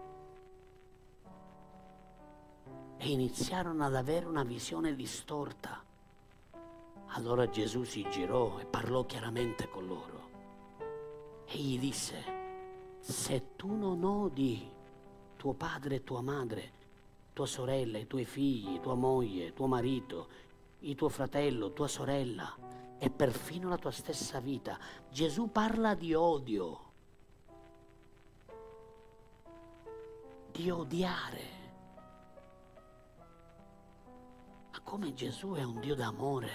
e iniziarono ad avere una visione distorta. Allora Gesù si girò e parlò chiaramente con loro e gli disse: se tu non odi tuo padre e tua madre, tua sorella, i tuoi figli, tua moglie, tuo marito, il tuo fratello, tua sorella e perfino la tua stessa vita. Gesù parla di odio, di odiare. Ma come Gesù è un Dio d'amore,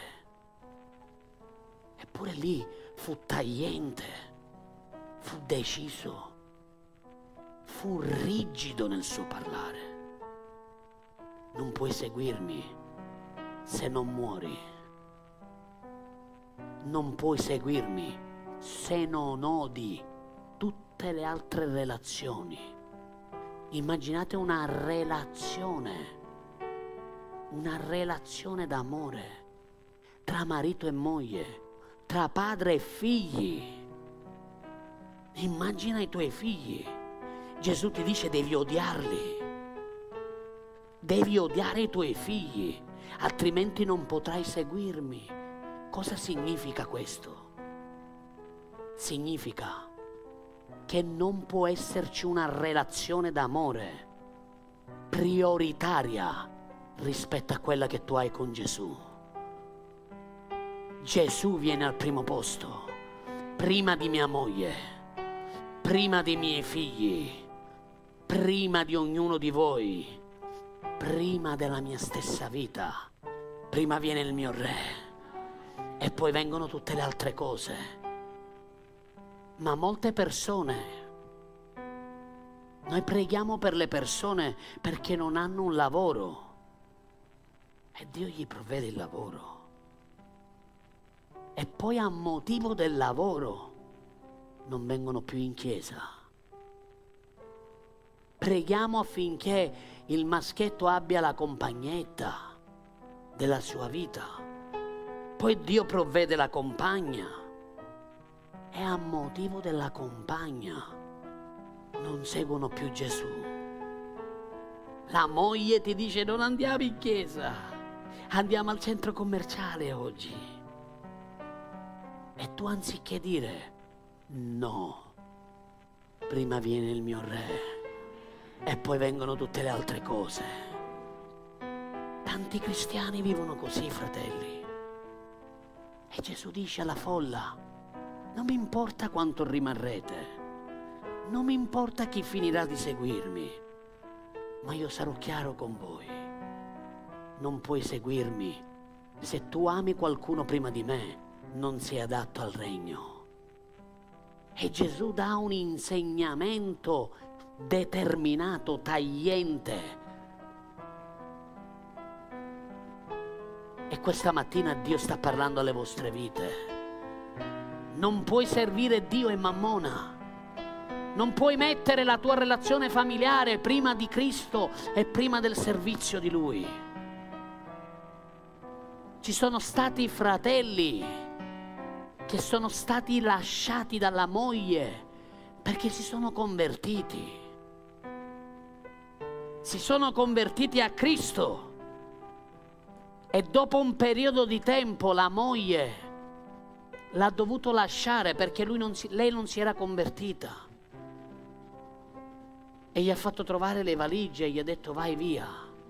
eppure lì fu tagliente, fu deciso, fu rigido nel suo parlare. Non puoi seguirmi se non muori. Non puoi seguirmi se non odi tutte le altre relazioni. Immaginate una relazione, una relazione d'amore tra marito e moglie, tra padre e figli. Immagina i tuoi figli. Gesù ti dice: devi odiarli, devi odiare i tuoi figli, altrimenti non potrai seguirmi. Cosa significa questo? Significa che non può esserci una relazione d'amore prioritaria rispetto a quella che tu hai con Gesù. Gesù viene al primo posto, prima di mia moglie, prima dei miei figli, prima di ognuno di voi, prima della mia stessa vita. Prima viene il mio Re e poi vengono tutte le altre cose. Ma molte persone, noi preghiamo per le persone perché non hanno un lavoro e Dio gli provvede il lavoro, e poi a motivo del lavoro non vengono più in chiesa. Preghiamo affinché il maschietto abbia la compagnetta della sua vita, poi Dio provvede la compagna e a motivo della compagna non seguono più Gesù. La moglie ti dice: non andiamo in chiesa, andiamo al centro commerciale oggi, e tu anziché dire no, prima viene il mio Re e poi vengono tutte le altre cose. Tanti cristiani vivono così, fratelli. E Gesù dice alla folla: non mi importa quanto rimarrete, non mi importa chi finirà di seguirmi, ma io sarò chiaro con voi. Non puoi seguirmi se tu ami qualcuno prima di me, non sei adatto al regno. E Gesù dà un insegnamento determinato, tagliente. E questa mattina Dio sta parlando alle vostre vite. Non puoi servire Dio e Mammona. Non puoi mettere la tua relazione familiare prima di Cristo e prima del servizio di Lui. Ci sono stati fratelli che sono stati lasciati dalla moglie perché si sono convertiti. Si sono convertiti a Cristo. E dopo un periodo di tempo la moglie l'ha dovuto lasciare perché lui non si, lei non si era convertita. E gli ha fatto trovare le valigie e gli ha detto: vai via.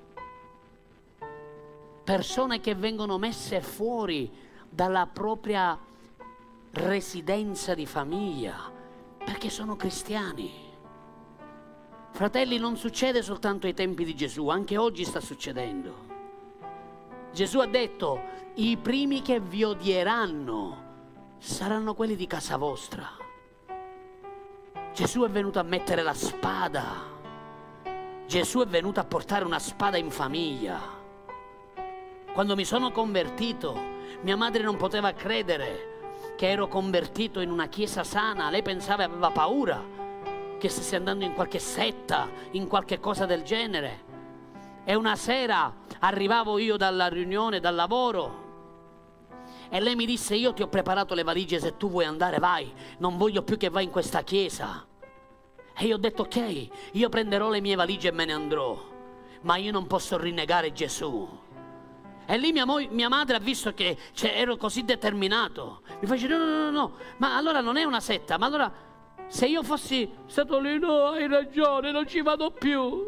Persone che vengono messe fuori dalla propria residenza di famiglia perché sono cristiani. Fratelli, non succede soltanto ai tempi di Gesù, anche oggi sta succedendo. Gesù ha detto: i primi che vi odieranno saranno quelli di casa vostra. Gesù è venuto a mettere la spada. Gesù è venuto a portare una spada in famiglia. Quando mi sono convertito, mia madre non poteva credere che ero convertito in una chiesa sana. Lei pensava, aveva paura che stessi andando in qualche setta, in qualche cosa del genere. E una sera arrivavo io dalla riunione, dal lavoro, e lei mi disse: io ti ho preparato le valigie, se tu vuoi andare vai, non voglio più che vai in questa chiesa. E io ho detto: ok, io prenderò le mie valigie e me ne andrò, ma io non posso rinnegare Gesù. E lì mia, mia madre ha visto che cioè, ero così determinato, mi fece: no, no, no, no, ma allora non è una setta, ma allora se io fossi stato lì, no, hai ragione, non ci vado più.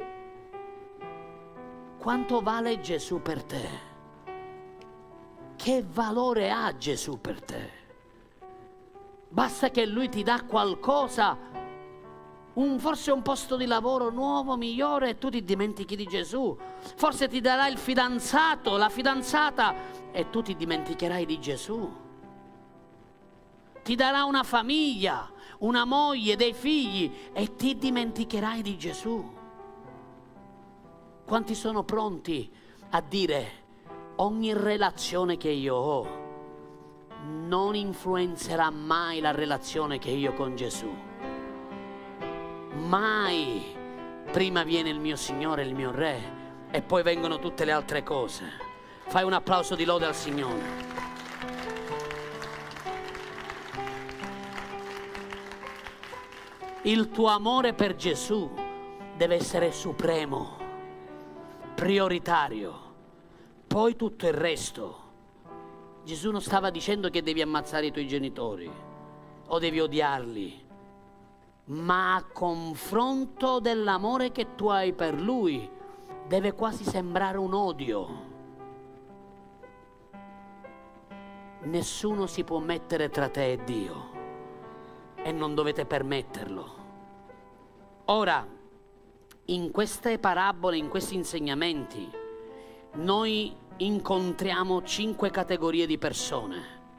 Quanto vale Gesù per te? Che valore ha Gesù per te? Basta che Lui ti dà qualcosa, un, forse un posto di lavoro nuovo, migliore, e tu ti dimentichi di Gesù. Forse ti darà il fidanzato, la fidanzata, e tu ti dimenticherai di Gesù. Ti darà una famiglia, una moglie, dei figli, e ti dimenticherai di Gesù. Quanti sono pronti a dire: ogni relazione che io ho non influenzerà mai la relazione che io ho con Gesù? Mai. Prima viene il mio Signore, il mio Re, e poi vengono tutte le altre cose. Fai un applauso di lode al Signore. Il tuo amore per Gesù deve essere supremo, prioritario. Poi tutto il resto. Gesù non stava dicendo che devi ammazzare i tuoi genitori o devi odiarli, ma a confronto dell'amore che tu hai per Lui deve quasi sembrare un odio. Nessuno si può mettere tra te e Dio, e non dovete permetterlo. Ora, in queste parabole, in questi insegnamenti, noi incontriamo cinque categorie di persone.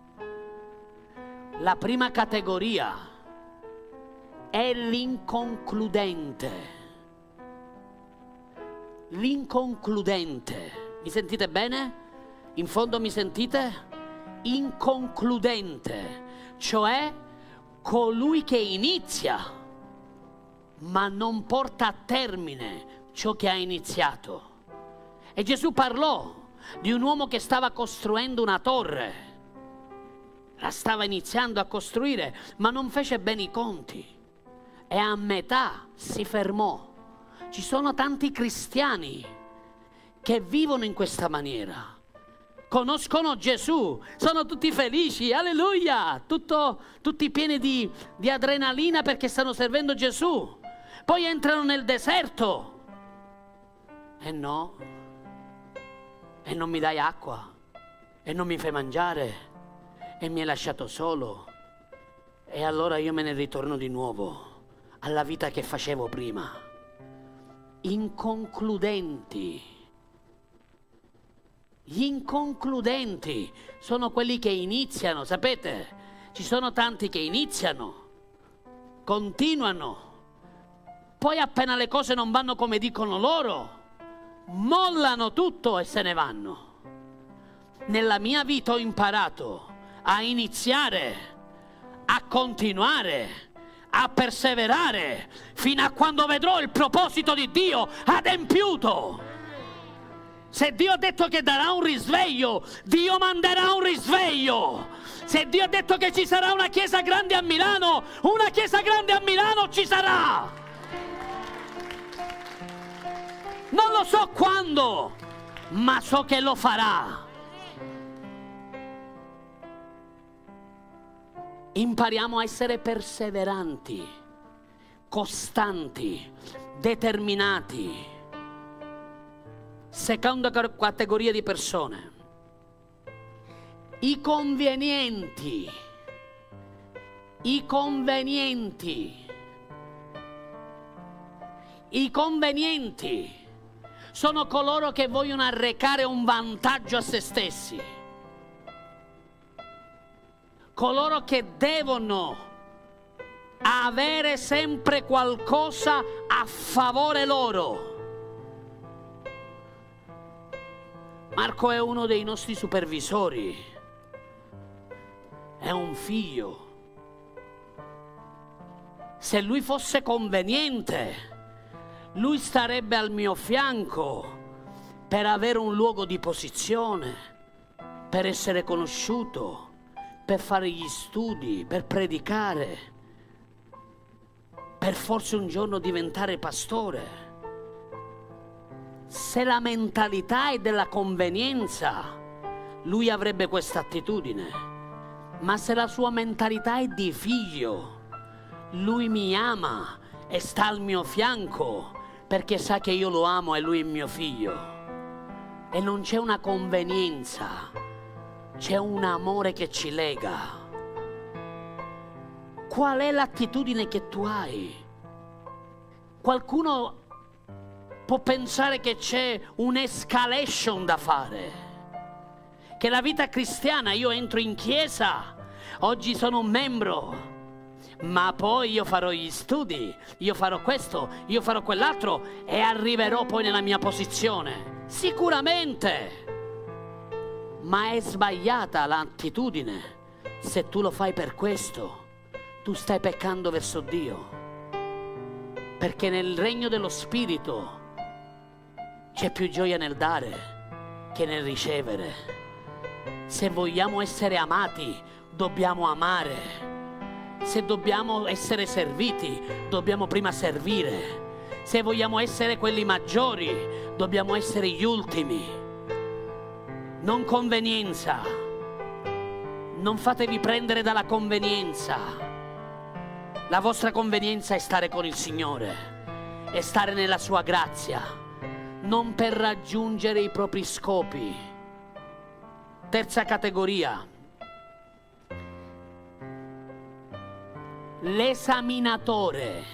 La prima categoria è l'inconcludente. L'inconcludente. Mi sentite bene? In fondo mi sentite? Inconcludente, cioè colui che inizia ma non porta a termine ciò che ha iniziato. E Gesù parlò di un uomo che stava costruendo una torre, la stava iniziando a costruire, ma non fece bene i conti e a metà si fermò. Ci sono tanti cristiani che vivono in questa maniera, conoscono Gesù, sono tutti felici, alleluia, tutto, tutti pieni di, di adrenalina perché stanno servendo Gesù. Poi entrano nel deserto e no, e non mi dai acqua, e non mi fai mangiare, e mi hai lasciato solo, e allora io me ne ritorno di nuovo alla vita che facevo prima. Inconcludenti. Gli inconcludenti sono quelli che iniziano, sapete? Ci sono tanti che iniziano, continuano, poi appena le cose non vanno come dicono loro, mollano tutto e se ne vanno. Nella mia vita ho imparato a iniziare, a continuare, a perseverare fino a quando vedrò il proposito di Dio adempiuto. Se Dio ha detto che darà un risveglio, Dio manderà un risveglio. Se Dio ha detto che ci sarà una chiesa grande a Milano, una chiesa grande a Milano ci sarà. Non lo so quando, ma so che lo farà. Impariamo a essere perseveranti, costanti, determinati. Seconda categoria di persone: i convenienti. I convenienti. I convenienti sono coloro che vogliono arrecare un vantaggio a se stessi, coloro che devono avere sempre qualcosa a favore loro. Marco è uno dei nostri supervisori è un figlio. Se lui fosse conveniente, lui starebbe al mio fianco per avere un luogo di posizione, per essere conosciuto, per fare gli studi, per predicare, per forse un giorno diventare pastore. Se la mentalità è della convenienza, lui avrebbe questa attitudine. Ma se la sua mentalità è di figlio, lui mi ama e sta al mio fianco perché sa che io lo amo e lui è mio figlio. E non c'è una convenienza, c'è un amore che ci lega. Qual è l'attitudine che tu hai? Qualcuno può pensare che c'è un'escalation da fare, che la vita cristiana, io entro in chiesa, oggi sono un membro, ma poi io farò gli studi, io farò questo, io farò quell'altro e arriverò poi nella mia posizione. Sicuramente, ma è sbagliata l'attitudine. Se tu lo fai per questo, tu stai peccando verso Dio, perché nel regno dello Spirito c'è più gioia nel dare che nel ricevere. Se vogliamo essere amati, dobbiamo amare. Se dobbiamo essere serviti, dobbiamo prima servire. Se vogliamo essere quelli maggiori, dobbiamo essere gli ultimi. Non convenienza. Non fatevi prendere dalla convenienza. La vostra convenienza è stare con il Signore, è stare nella sua grazia, non per raggiungere i propri scopi. Terza categoria. L'esaminatore.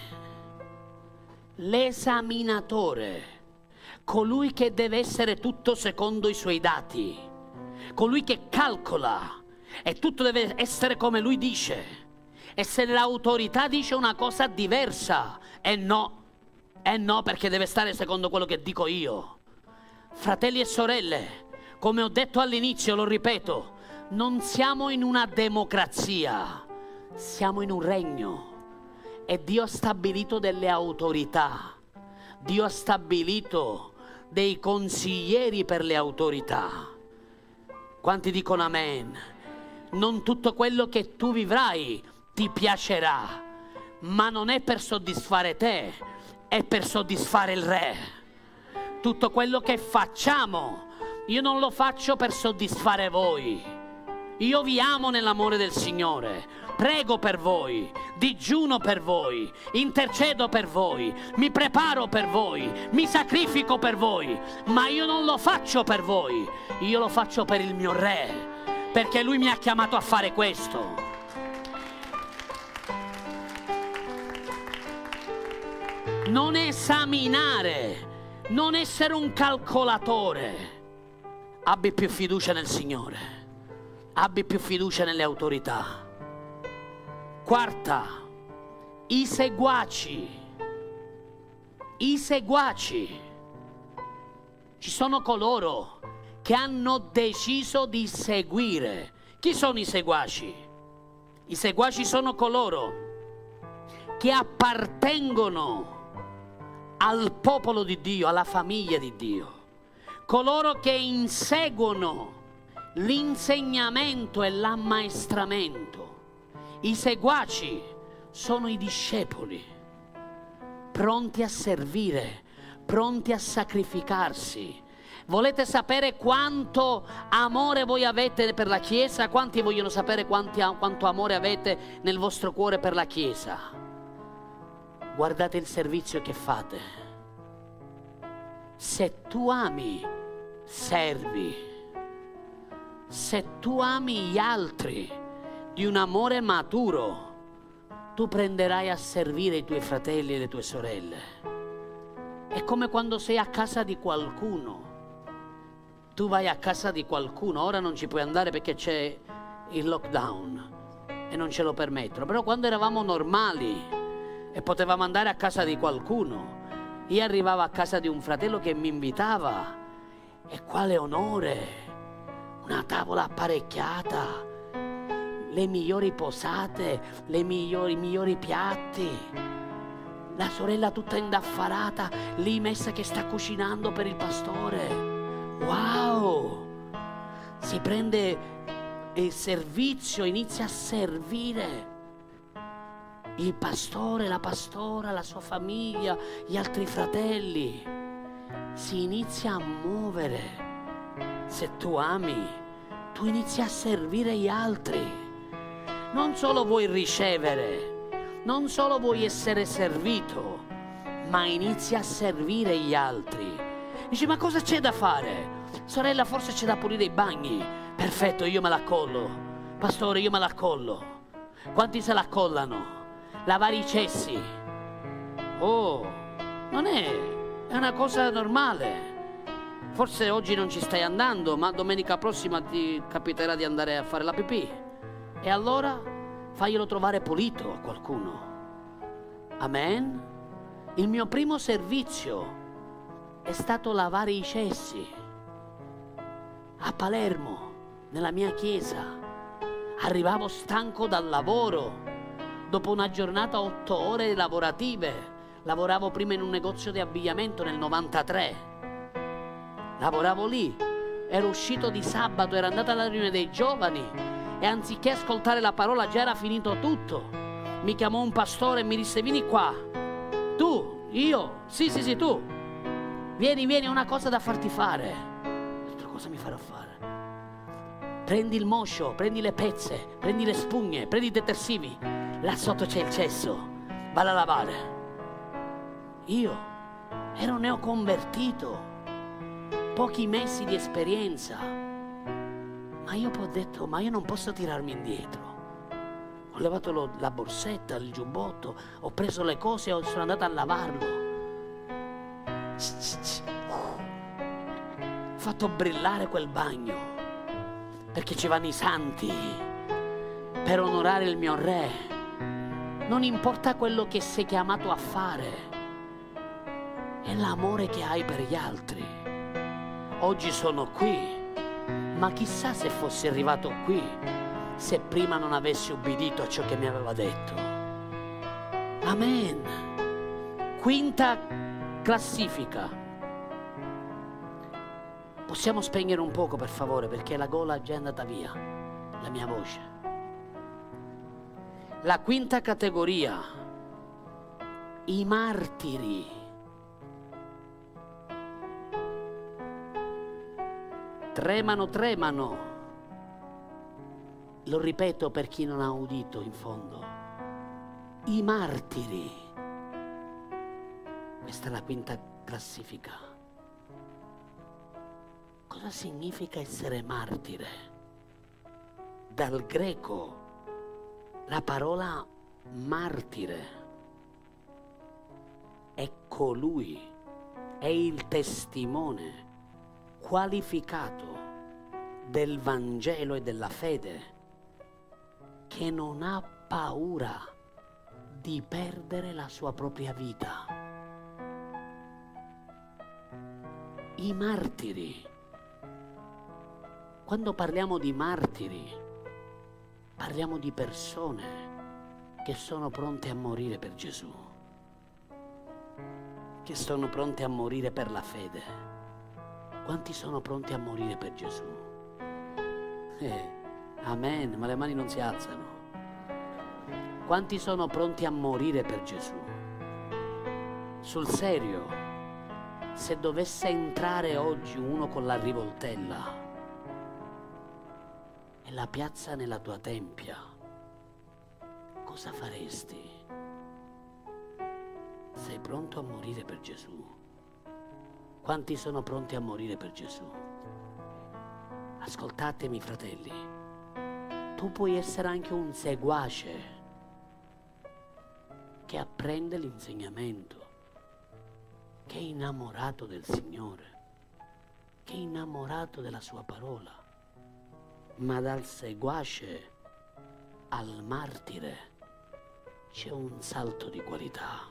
L'esaminatore, colui che deve essere tutto secondo i suoi dati, colui che calcola e tutto deve essere come lui dice. E se l'autorità dice una cosa diversa, è no, è no, perché deve stare secondo quello che dico io. Fratelli e sorelle, come ho detto all'inizio, lo ripeto, non siamo in una democrazia, siamo in un regno. E Dio ha stabilito delle autorità, Dio ha stabilito dei consiglieri per le autorità. Quanti dicono amen? Non tutto quello che tu vivrai ti piacerà, ma non è per soddisfare te, è per soddisfare il Re. Tutto quello che facciamo, io non lo faccio per soddisfare voi. Io vi amo nell'amore del Signore. Prego per voi, digiuno per voi, intercedo per voi, mi preparo per voi, mi sacrifico per voi, ma io non lo faccio per voi, io lo faccio per il mio Re, perché Lui mi ha chiamato a fare questo. Non esaminare, non essere un calcolatore. Abbi più fiducia nel Signore, abbi più fiducia nelle autorità. Quarta, i seguaci. I seguaci. Ci sono coloro che hanno deciso di seguire. Chi sono i seguaci? I seguaci sono coloro che appartengono al popolo di Dio, alla famiglia di Dio. Coloro che inseguono l'insegnamento e l'ammaestramento. I seguaci sono i discepoli, pronti a servire, pronti a sacrificarsi. Volete sapere quanto amore voi avete per la Chiesa? Quanti vogliono sapere quanti, quanto amore avete nel vostro cuore per la Chiesa? Guardate il servizio che fate. Se tu ami, servi. Se tu ami gli altri di un amore maturo, tu prenderai a servire i tuoi fratelli e le tue sorelle. È come quando sei a casa di qualcuno. Tu vai a casa di qualcuno, ora non ci puoi andare perché c'è il lockdown e non ce lo permettono, però quando eravamo normali e potevamo andare a casa di qualcuno, io arrivavo a casa di un fratello che mi invitava e quale onore, una tavola apparecchiata, le migliori posate, le migliori, i migliori piatti. La sorella tutta indaffarata, lì messa che sta cucinando per il pastore. Wow! Si prende il servizio, inizia a servire il pastore, la pastora, la sua famiglia, gli altri fratelli. Si inizia a muovere. Se tu ami, tu inizi a servire gli altri. Non solo vuoi ricevere, non solo vuoi essere servito, ma inizi a servire gli altri. Dici, ma cosa c'è da fare? Sorella, forse c'è da pulire i bagni. Perfetto, io me la collo. Pastore, io me la collo. Quanti se la collano? Lavare i cessi. Oh, non è, è una cosa normale. Forse oggi non ci stai andando, ma domenica prossima ti capiterà di andare a fare la pipì. E allora faglielo trovare pulito a qualcuno. Amen? Il mio primo servizio è stato lavare i cessi a Palermo, nella mia chiesa. Arrivavo stanco dal lavoro, dopo una giornata otto ore lavorative. Lavoravo prima in un negozio di abbigliamento nel novantatré. Lavoravo lì, ero uscito di sabato, ero andato alla riunione dei giovani e anziché ascoltare la parola già era finito tutto. Mi chiamò un pastore e mi disse, vieni qua. Tu, io, sì sì sì tu, vieni vieni, ho una cosa da farti fare. Ho detto, cosa mi farò fare? Prendi il moscio, prendi le pezze, prendi le spugne, prendi i detersivi. Là sotto c'è il cesso, valla a lavare. Io ero neoconvertito, pochi mesi di esperienza, ma io poi ho detto, ma io non posso tirarmi indietro. Ho levato lo, la borsetta, il giubbotto, ho preso le cose e sono andato a lavarlo. Ho fatto brillare quel bagno, perché ci vanno i santi per onorare il mio re. Non importa quello che sei chiamato a fare, è l'amore che hai per gli altri. Oggi sono qui, ma chissà se fossi arrivato qui se prima non avessi ubbidito a ciò che mi aveva detto. Amen. Quinta classifica. Possiamo spegnere un poco, per favore, perché la gola è già andata via, la mia voce. La quinta categoria, i martiri. Tremano, tremano. Lo ripeto per chi non ha udito in fondo. I martiri. Questa è la quinta classifica. Cosa significa essere martire? Dal greco, la parola martire è colui, è il testimone qualificato del Vangelo e della fede, che non ha paura di perdere la sua propria vita. I martiri. Quando parliamo di martiri, parliamo di persone che sono pronte a morire per Gesù, che sono pronte a morire per la fede. Quanti sono pronti a morire per Gesù? Eh, amen, ma le mani non si alzano. Quanti sono pronti a morire per Gesù? Sul serio, se dovesse entrare oggi uno con la rivoltella e la piazza nella tua tempia, cosa faresti? Sei pronto a morire per Gesù? Quanti sono pronti a morire per Gesù? Ascoltatemi, fratelli, tu puoi essere anche un seguace che apprende l'insegnamento, che è innamorato del Signore, che è innamorato della sua parola, ma dal seguace al martire c'è un salto di qualità.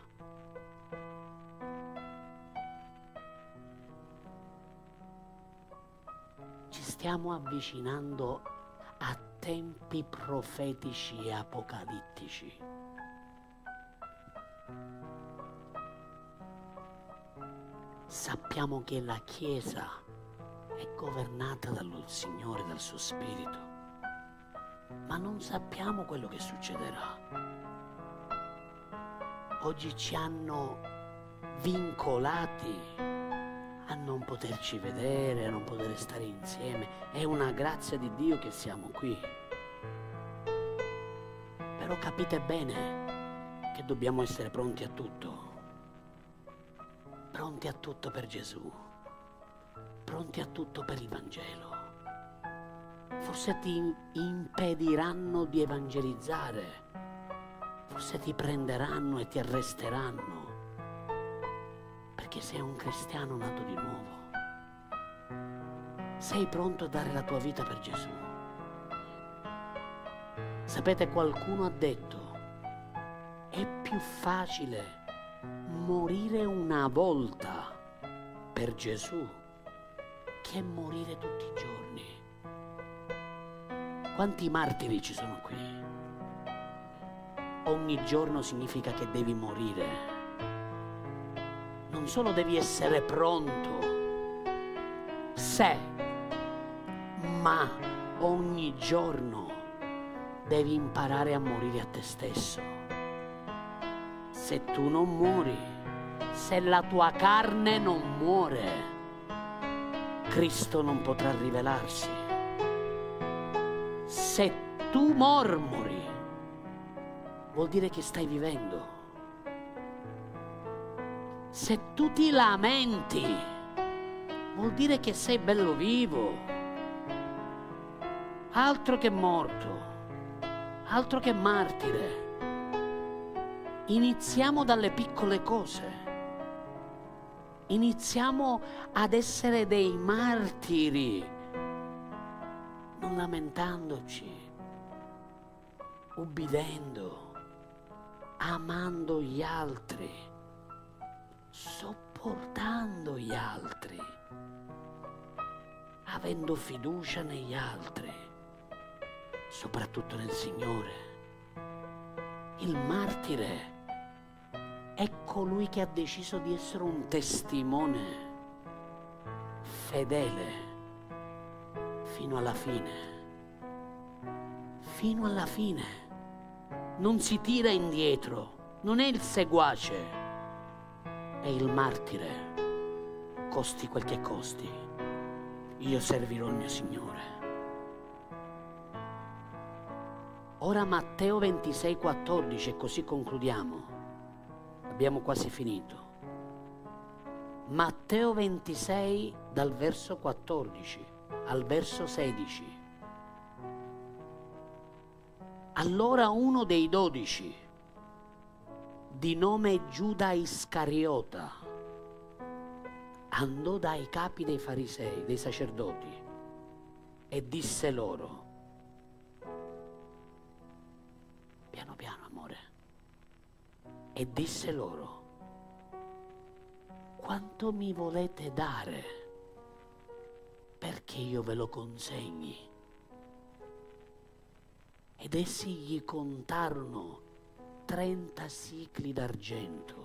Ci stiamo avvicinando a tempi profetici e apocalittici. Sappiamo che la Chiesa è governata dal Signore, dal suo Spirito, ma non sappiamo quello che succederà. Oggi ci hanno vincolati a non poterci vedere, a non poter stare insieme. È una grazia di Dio che siamo qui. Però capite bene che dobbiamo essere pronti a tutto. Pronti a tutto per Gesù. Pronti a tutto per il Vangelo. Forse ti impediranno di evangelizzare. Forse ti prenderanno e ti arresteranno. Perché sei un cristiano nato di nuovo. Sei pronto a dare la tua vita per Gesù. Sapete, qualcuno ha detto, è più facile morire una volta per Gesù che morire tutti i giorni. Quanti martiri ci sono qui? Ogni giorno significa che devi morire. Non solo devi essere pronto, se, ma ogni giorno devi imparare a morire a te stesso. Se tu non muori, se la tua carne non muore, Cristo non potrà rivelarsi. Se tu mormori, vuol dire che stai vivendo. Se tu ti lamenti, vuol dire che sei bello vivo. Altro che morto, altro che martire. Iniziamo dalle piccole cose. Iniziamo ad essere dei martiri, non lamentandoci, ubbidendo, amando gli altri, sopportando gli altri, avendo fiducia negli altri, soprattutto nel Signore. Il martire è colui che ha deciso di essere un testimone fedele fino alla fine. Fino alla fine. Non si tira indietro, non è il seguace, è il martire. Costi quel che costi, io servirò il mio Signore. Ora Matteo ventisei quattordici, e così concludiamo. Abbiamo quasi finito. Matteo ventisei dal verso quattordici al verso sedici. Allora uno dei dodici, di nome Giuda Iscariota, andò dai capi dei farisei, dei sacerdoti, e disse loro, piano piano amore, e disse loro, quanto mi volete dare perché io ve lo consegni? Ed essi gli contarono trenta sicli d'argento.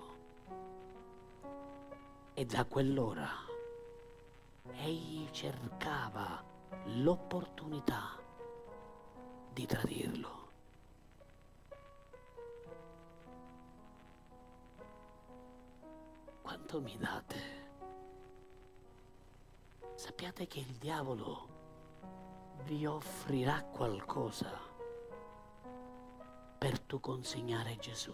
E da quell'ora egli cercava l'opportunità di tradirlo. Quanto mi date? Sappiate che il diavolo vi offrirà qualcosa per tu consegnare Gesù,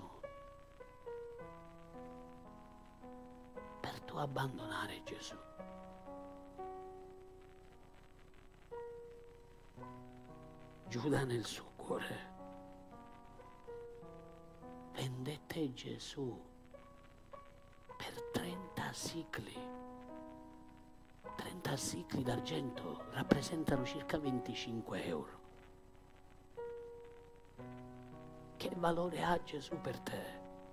per tu abbandonare Gesù. Giuda nel suo cuore vendette Gesù per trenta sicli. trenta sicli d'argento rappresentano circa venticinque euro. Che valore ha Gesù per te?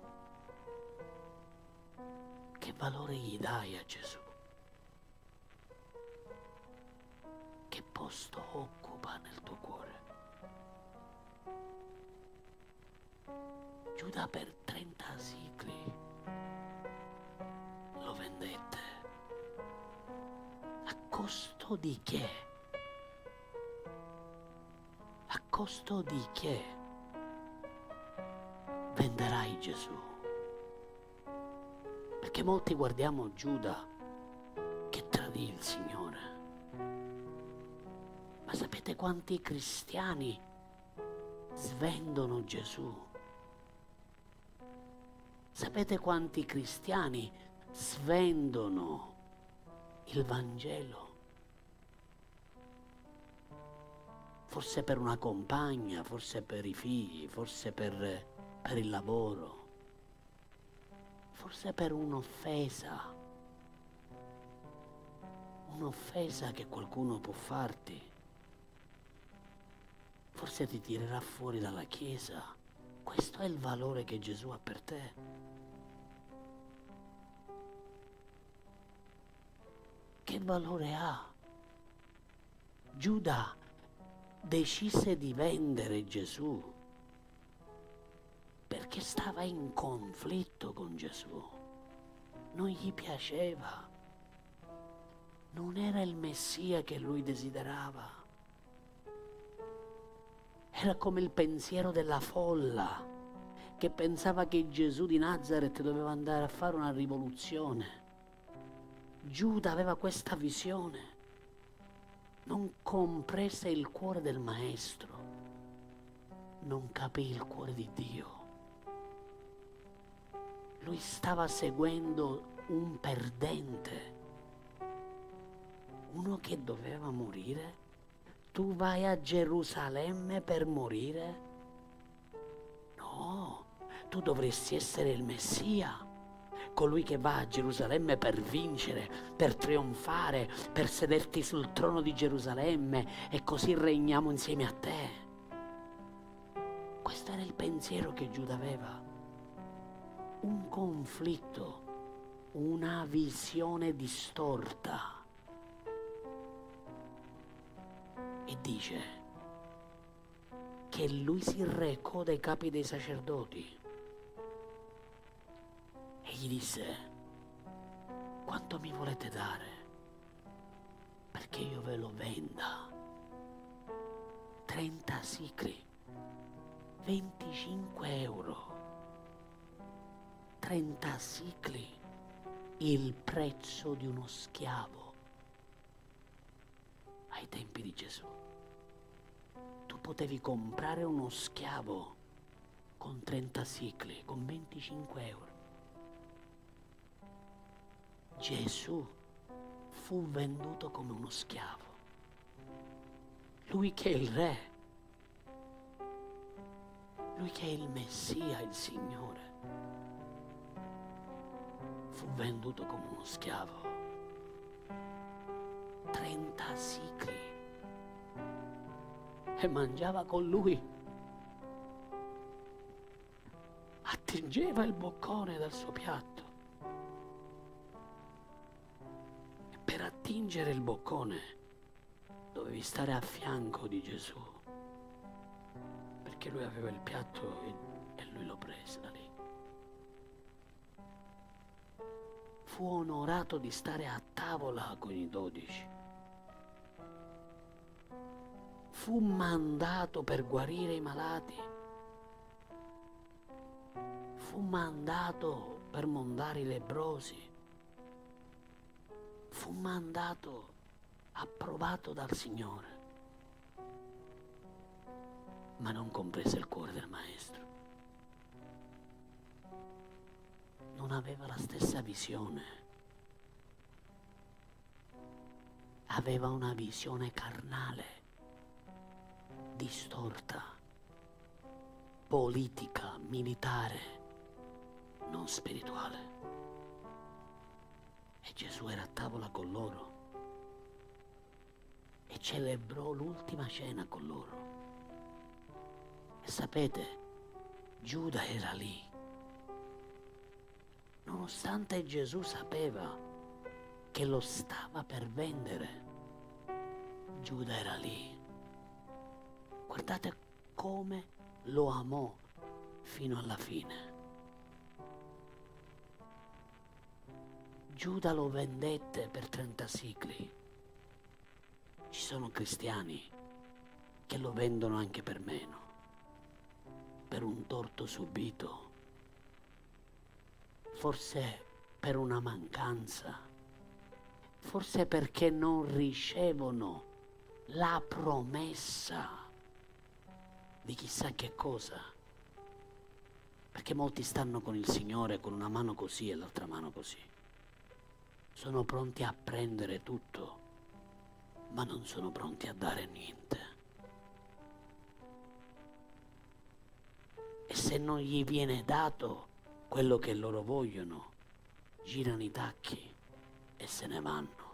Che valore gli dai a Gesù? Che posto occupa nel tuo cuore? Giuda per trenta sicli lo vendette. A costo di che? A costo di che venderai Gesù? Perché molti guardiamo Giuda che tradì il Signore. Ma sapete quanti cristiani svendono Gesù? Sapete quanti cristiani svendono il Vangelo? Forse per una compagna, forse per i figli, forse per, per il lavoro, forse per un'offesa, un'offesa che qualcuno può farti. Forse ti tirerà fuori dalla Chiesa. Questo è il valore che Gesù ha per te. Che valore ha? Giuda decise di vendere Gesù perché stava in conflitto con Gesù. Non gli piaceva. Non era il Messia che lui desiderava. Era come il pensiero della folla che pensava che Gesù di Nazaret doveva andare a fare una rivoluzione. Giuda aveva questa visione, non comprese il cuore del Maestro, non capì il cuore di Dio. Lui stava seguendo un perdente, uno che doveva morire. Tu vai a Gerusalemme per morire? No, tu dovresti essere il Messia, colui che va a Gerusalemme per vincere, per trionfare, per sederti sul trono di Gerusalemme e così regniamo insieme a te. Questo era il pensiero che Giuda aveva. Un conflitto, una visione distorta. E dice che lui si recò dai capi dei sacerdoti e gli disse: quanto mi volete dare perché io ve lo venda? trenta sicli, venticinque euro. trenta sicli, il prezzo di uno schiavo ai tempi di Gesù. Tu potevi comprare uno schiavo con trenta sicli, con venticinque euro. Gesù fu venduto come uno schiavo. Lui che è il Re, lui che è il Messia, il Signore, fu venduto come uno schiavo. trenta sicli. E mangiava con lui. Attingeva il boccone dal suo piatto. E per attingere il boccone dovevi stare a fianco di Gesù, perché lui aveva il piatto e, e lui lo prese da lì. Fu onorato di stare a tavola con i dodici. Fu mandato per guarire i malati. Fu mandato per mondare i lebbrosi. Fu mandato, approvato dal Signore. Ma non comprese il cuore del Maestro. Non aveva la stessa visione. Aveva una visione carnale, distorta, politica, militare, non spirituale. E Gesù era a tavola con loro e celebrò l'ultima cena con loro. E sapete, Giuda era lì. Nonostante Gesù sapeva che lo stava per vendere, Giuda era lì. Guardate come lo amò fino alla fine. Giuda lo vendette per trenta sicli. Ci sono cristiani che lo vendono anche per meno, per un torto subito, forse per una mancanza, forse perché non ricevono la promessa di chissà che cosa, perché molti stanno con il Signore con una mano così e l'altra mano così. Sono pronti a prendere tutto, ma non sono pronti a dare niente. E se non gli viene dato quello che loro vogliono, girano i tacchi e se ne vanno.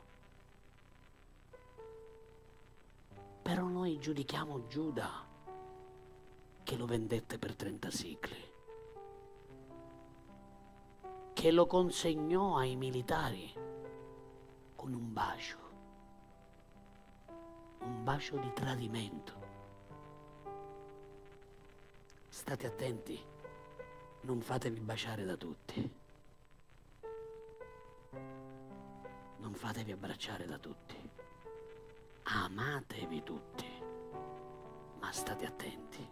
Però noi giudichiamo Giuda, che lo vendette per trenta sicli, che lo consegnò ai militari con un bacio, un bacio di tradimento. State attenti, non fatevi baciare da tutti, non fatevi abbracciare da tutti, amatevi tutti, ma state attenti.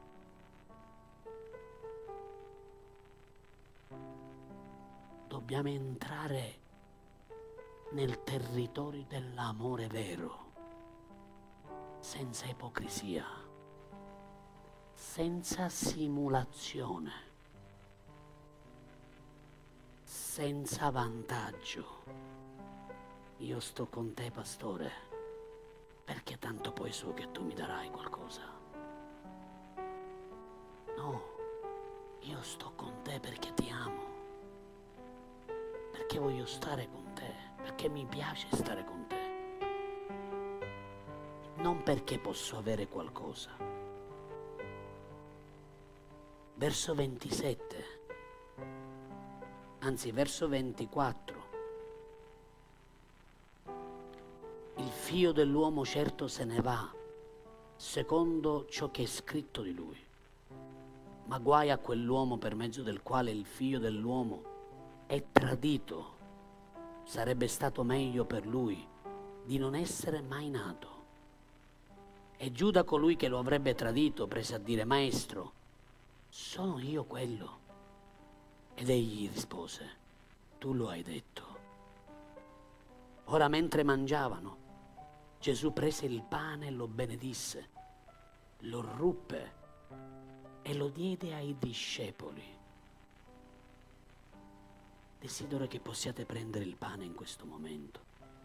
Dobbiamo entrare nel territorio dell'amore vero, senza ipocrisia, senza simulazione, senza vantaggio. Io sto con te, pastore, perché tanto poi so che tu mi darai qualcosa. No, io sto con te perché ti amo, perché voglio stare con te, perché mi piace stare con te, non perché posso avere qualcosa. Verso ventisette, anzi verso ventiquattro. Il figlio dell'uomo certo se ne va, secondo ciò che è scritto di lui. Ma guai a quell'uomo per mezzo del quale il figlio dell'uomo è tradito. Sarebbe stato meglio per lui di non essere mai nato. E Giuda, colui che lo avrebbe tradito, prese a dire: Maestro, sono io quello? Ed egli rispose: tu lo hai detto. Ora, mentre mangiavano, Gesù prese il pane e lo benedisse, lo ruppe e lo diede ai discepoli. Desidero che possiate prendere il pane in questo momento.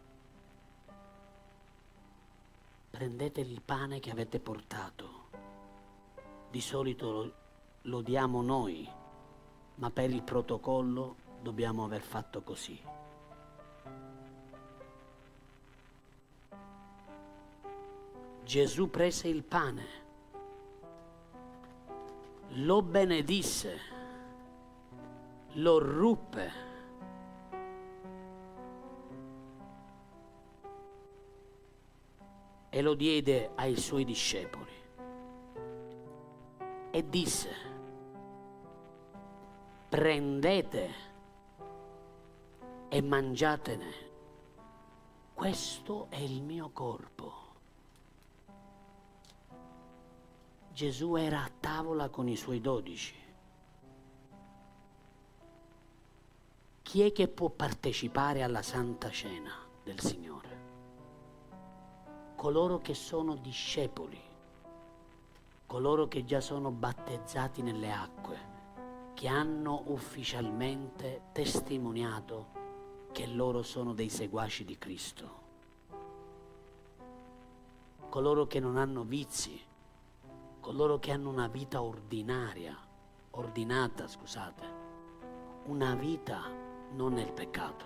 Prendete il pane che avete portato. Di solito lo, lo diamo noi, ma per il protocollo dobbiamo aver fatto così. Gesù prese il pane, lo benedisse, lo ruppe e lo diede ai suoi discepoli e disse: prendete e mangiatene, questo è il mio corpo. Gesù era a tavola con i suoi dodici. Chi è che può partecipare alla Santa Cena del Signore? Coloro che sono discepoli, coloro che già sono battezzati nelle acque, che hanno ufficialmente testimoniato che loro sono dei seguaci di Cristo. Coloro che non hanno vizi, coloro che hanno una vita ordinaria, ordinata, scusate, una vita non nel peccato,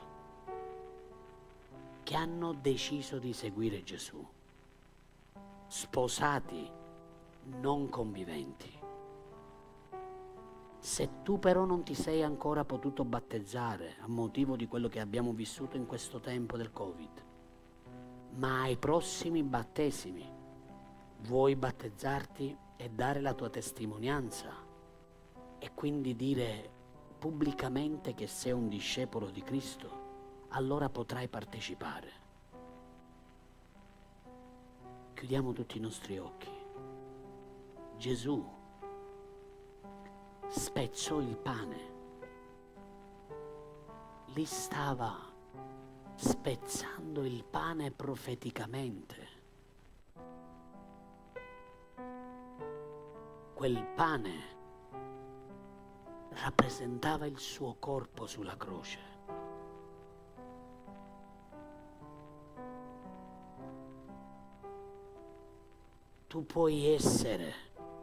che hanno deciso di seguire Gesù. Sposati, non conviventi. Se tu però non ti sei ancora potuto battezzare a motivo di quello che abbiamo vissuto in questo tempo del Covid, ma ai prossimi battesimi vuoi battezzarti e dare la tua testimonianza, è quindi dire pubblicamente che sei un discepolo di Cristo, allora potrai partecipare. Chiudiamo tutti i nostri occhi. Gesù spezzò il pane. Lì stava spezzando il pane profeticamente. Quel pane rappresentava il suo corpo sulla croce. Tu puoi essere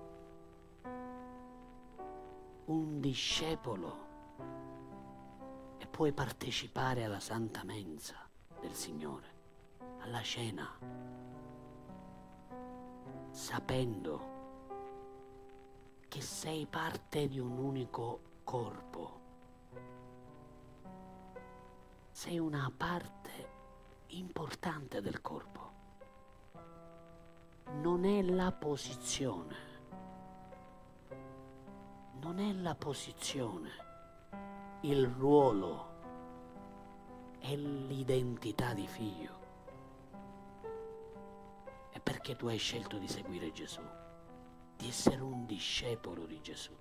un discepolo e puoi partecipare alla Santa Mensa del Signore, alla cena, sapendo che sei parte di un unico corpo. Sei una parte importante del corpo. Non è la posizione, non è la posizione, il ruolo, è l'identità di figlio. È perché tu hai scelto di seguire Gesù, di essere un discepolo di Gesù.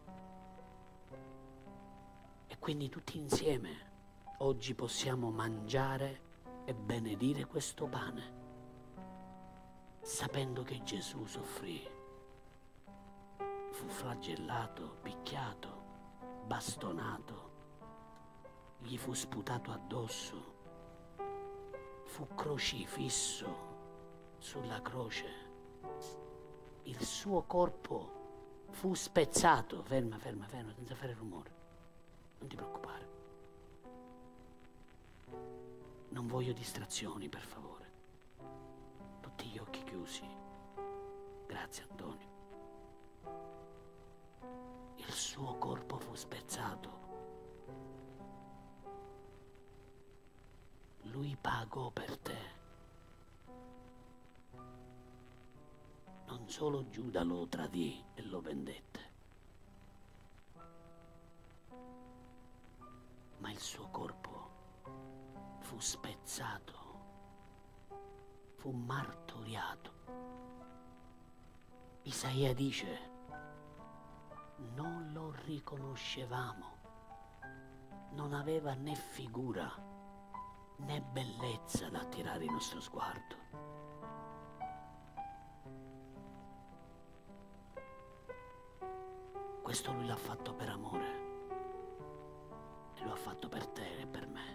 E quindi tutti insieme oggi possiamo mangiare e benedire questo pane, sapendo che Gesù soffrì, fu flagellato, picchiato, bastonato, gli fu sputato addosso, fu crocifisso sulla croce. Il suo corpo fu spezzato. Ferma, ferma, ferma, senza fare rumore. Non ti preoccupare. Non voglio distrazioni, per favore. Tutti gli occhi chiusi. Grazie, Antonio. Il suo corpo fu spezzato. Lui pagò per te. Non solo Giuda lo tradì e lo vendette, ma il suo corpo fu spezzato, fu martoriato. Isaia dice: non lo riconoscevamo, non aveva né figura né bellezza da attirare il nostro sguardo. Questo lui l'ha fatto per amore e lo ha fatto per te e per me.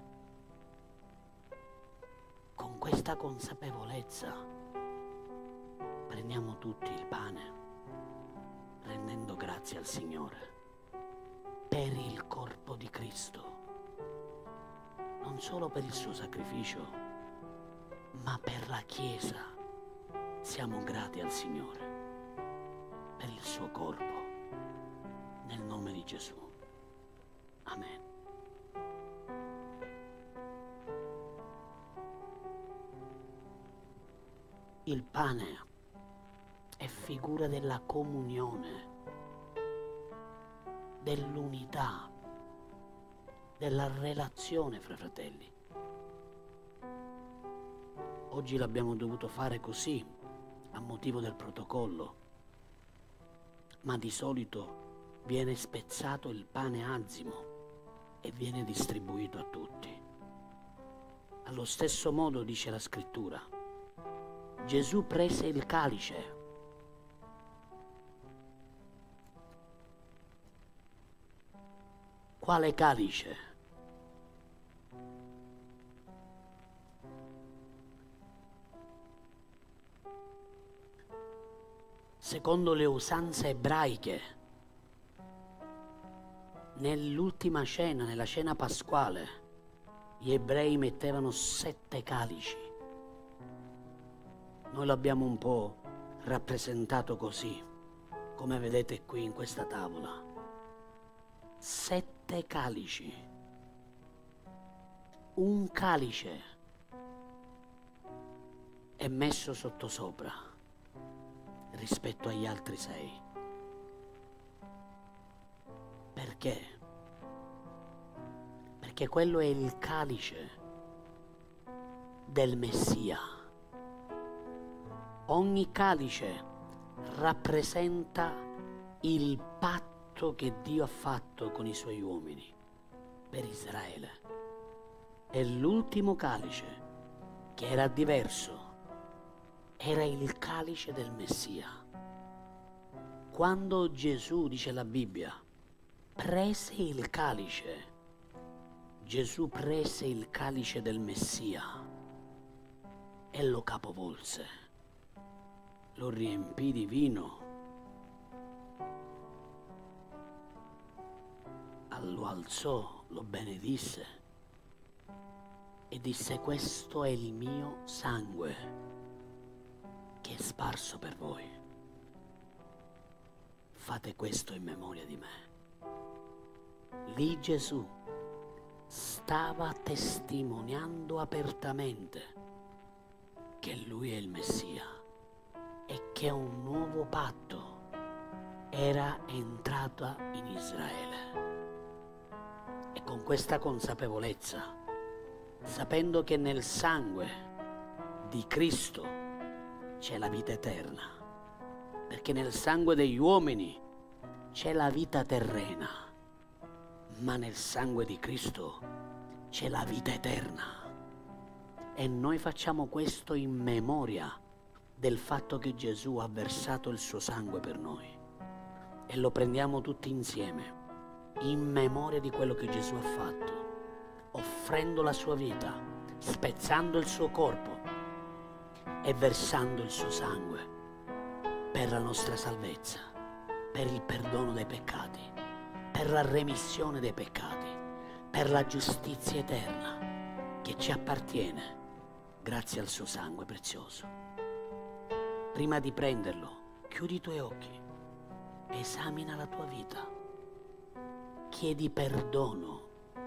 Con questa consapevolezza prendiamo tutti il pane, rendendo grazie al Signore per il corpo di Cristo, non solo per il suo sacrificio, ma per la Chiesa. Siamo grati al Signore per il suo corpo. Nel nome di Gesù. Amen. Il pane è figura della comunione, dell'unità, della relazione fra fratelli. Oggi l'abbiamo dovuto fare così, a motivo del protocollo, ma di solito viene spezzato il pane azimo e viene distribuito a tutti. Allo stesso modo dice la scrittura, Gesù prese il calice. Quale calice? Secondo le usanze ebraiche, nell'ultima cena, nella cena pasquale, gli ebrei mettevano sette calici. Noi l'abbiamo un po' rappresentato così, come vedete qui in questa tavola. Sette calici. Un calice è messo sottosopra rispetto agli altri sei. Perché? Perché quello è il calice del Messia. Ogni calice rappresenta il patto che Dio ha fatto con i suoi uomini per Israele. E l'ultimo calice, che era diverso, era il calice del Messia. Quando Gesù, dice la Bibbia, prese il calice, Gesù prese il calice del Messia e lo capovolse, lo riempì di vino, lo alzò, lo benedisse e disse: questo è il mio sangue che è sparso per voi. Fate questo in memoria di me. Lì Gesù stava testimoniando apertamente che Lui è il Messia e che un nuovo patto era entrato in Israele. E con questa consapevolezza, sapendo che nel sangue di Cristo c'è la vita eterna, perché nel sangue degli uomini c'è la vita terrena, ma nel sangue di Cristo c'è la vita eterna. E noi facciamo questo in memoria del fatto che Gesù ha versato il suo sangue per noi. E lo prendiamo tutti insieme, in memoria di quello che Gesù ha fatto, offrendo la sua vita, spezzando il suo corpo e versando il suo sangue per la nostra salvezza, per il perdono dei peccati, per la remissione dei peccati, per la giustizia eterna che ci appartiene grazie al suo sangue prezioso. Prima di prenderlo, chiudi i tuoi occhi, esamina la tua vita, chiedi perdono,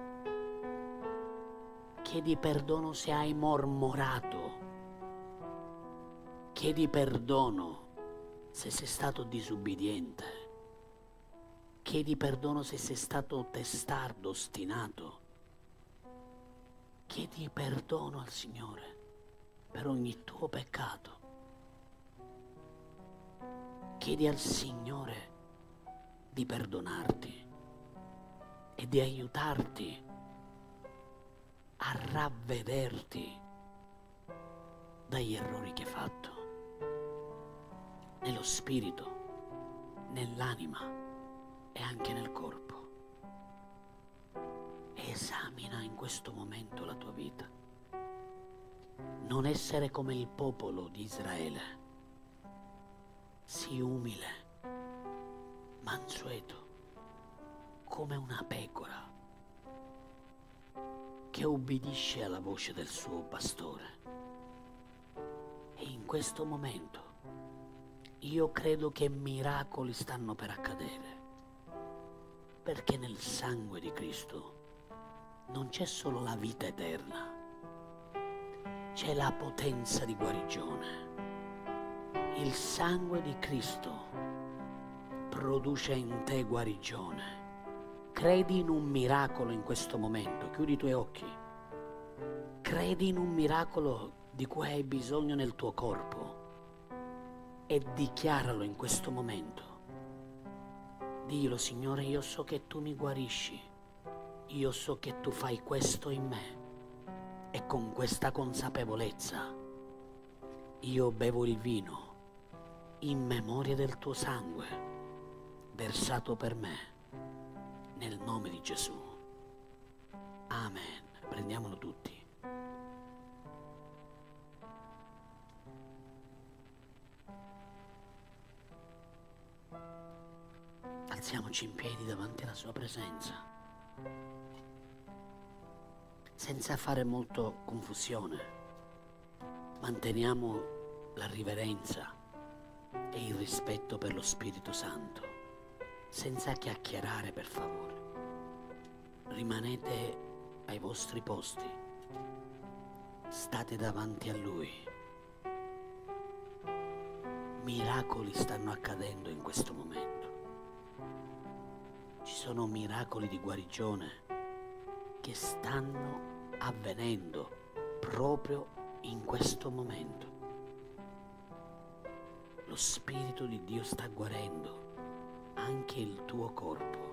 chiedi perdono se hai mormorato, chiedi perdono se sei stato disubbidiente, chiedi perdono se sei stato testardo, ostinato, chiedi perdono al Signore per ogni tuo peccato, chiedi al Signore di perdonarti e di aiutarti a ravvederti dagli errori che hai fatto, nello spirito, nell'anima e anche nel corpo. Esamina in questo momento la tua vita. Non essere come il popolo di Israele, sii umile, mansueto, come una pecora che ubbidisce alla voce del suo pastore. E in questo momento io credo che miracoli stanno per accadere, perché nel sangue di Cristo non c'è solo la vita eterna, c'è la potenza di guarigione. Il sangue di Cristo produce in te guarigione. Credi in un miracolo in questo momento, chiudi i tuoi occhi. Credi in un miracolo di cui hai bisogno nel tuo corpo e dichiaralo in questo momento. Dillo: Signore, io so che tu mi guarisci, io so che tu fai questo in me, e con questa consapevolezza io bevo il vino in memoria del tuo sangue versato per me, nel nome di Gesù. Amen. Prendiamolo tutti. Alziamoci in piedi davanti alla sua presenza, senza fare molto confusione. Manteniamo la riverenza e il rispetto per lo Spirito Santo, senza chiacchierare, per favore. Rimanete ai vostri posti, state davanti a Lui. Miracoli stanno accadendo in questo momento. Ci sono miracoli di guarigione che stanno avvenendo proprio in questo momento. Lo Spirito di Dio sta guarendo anche il tuo corpo.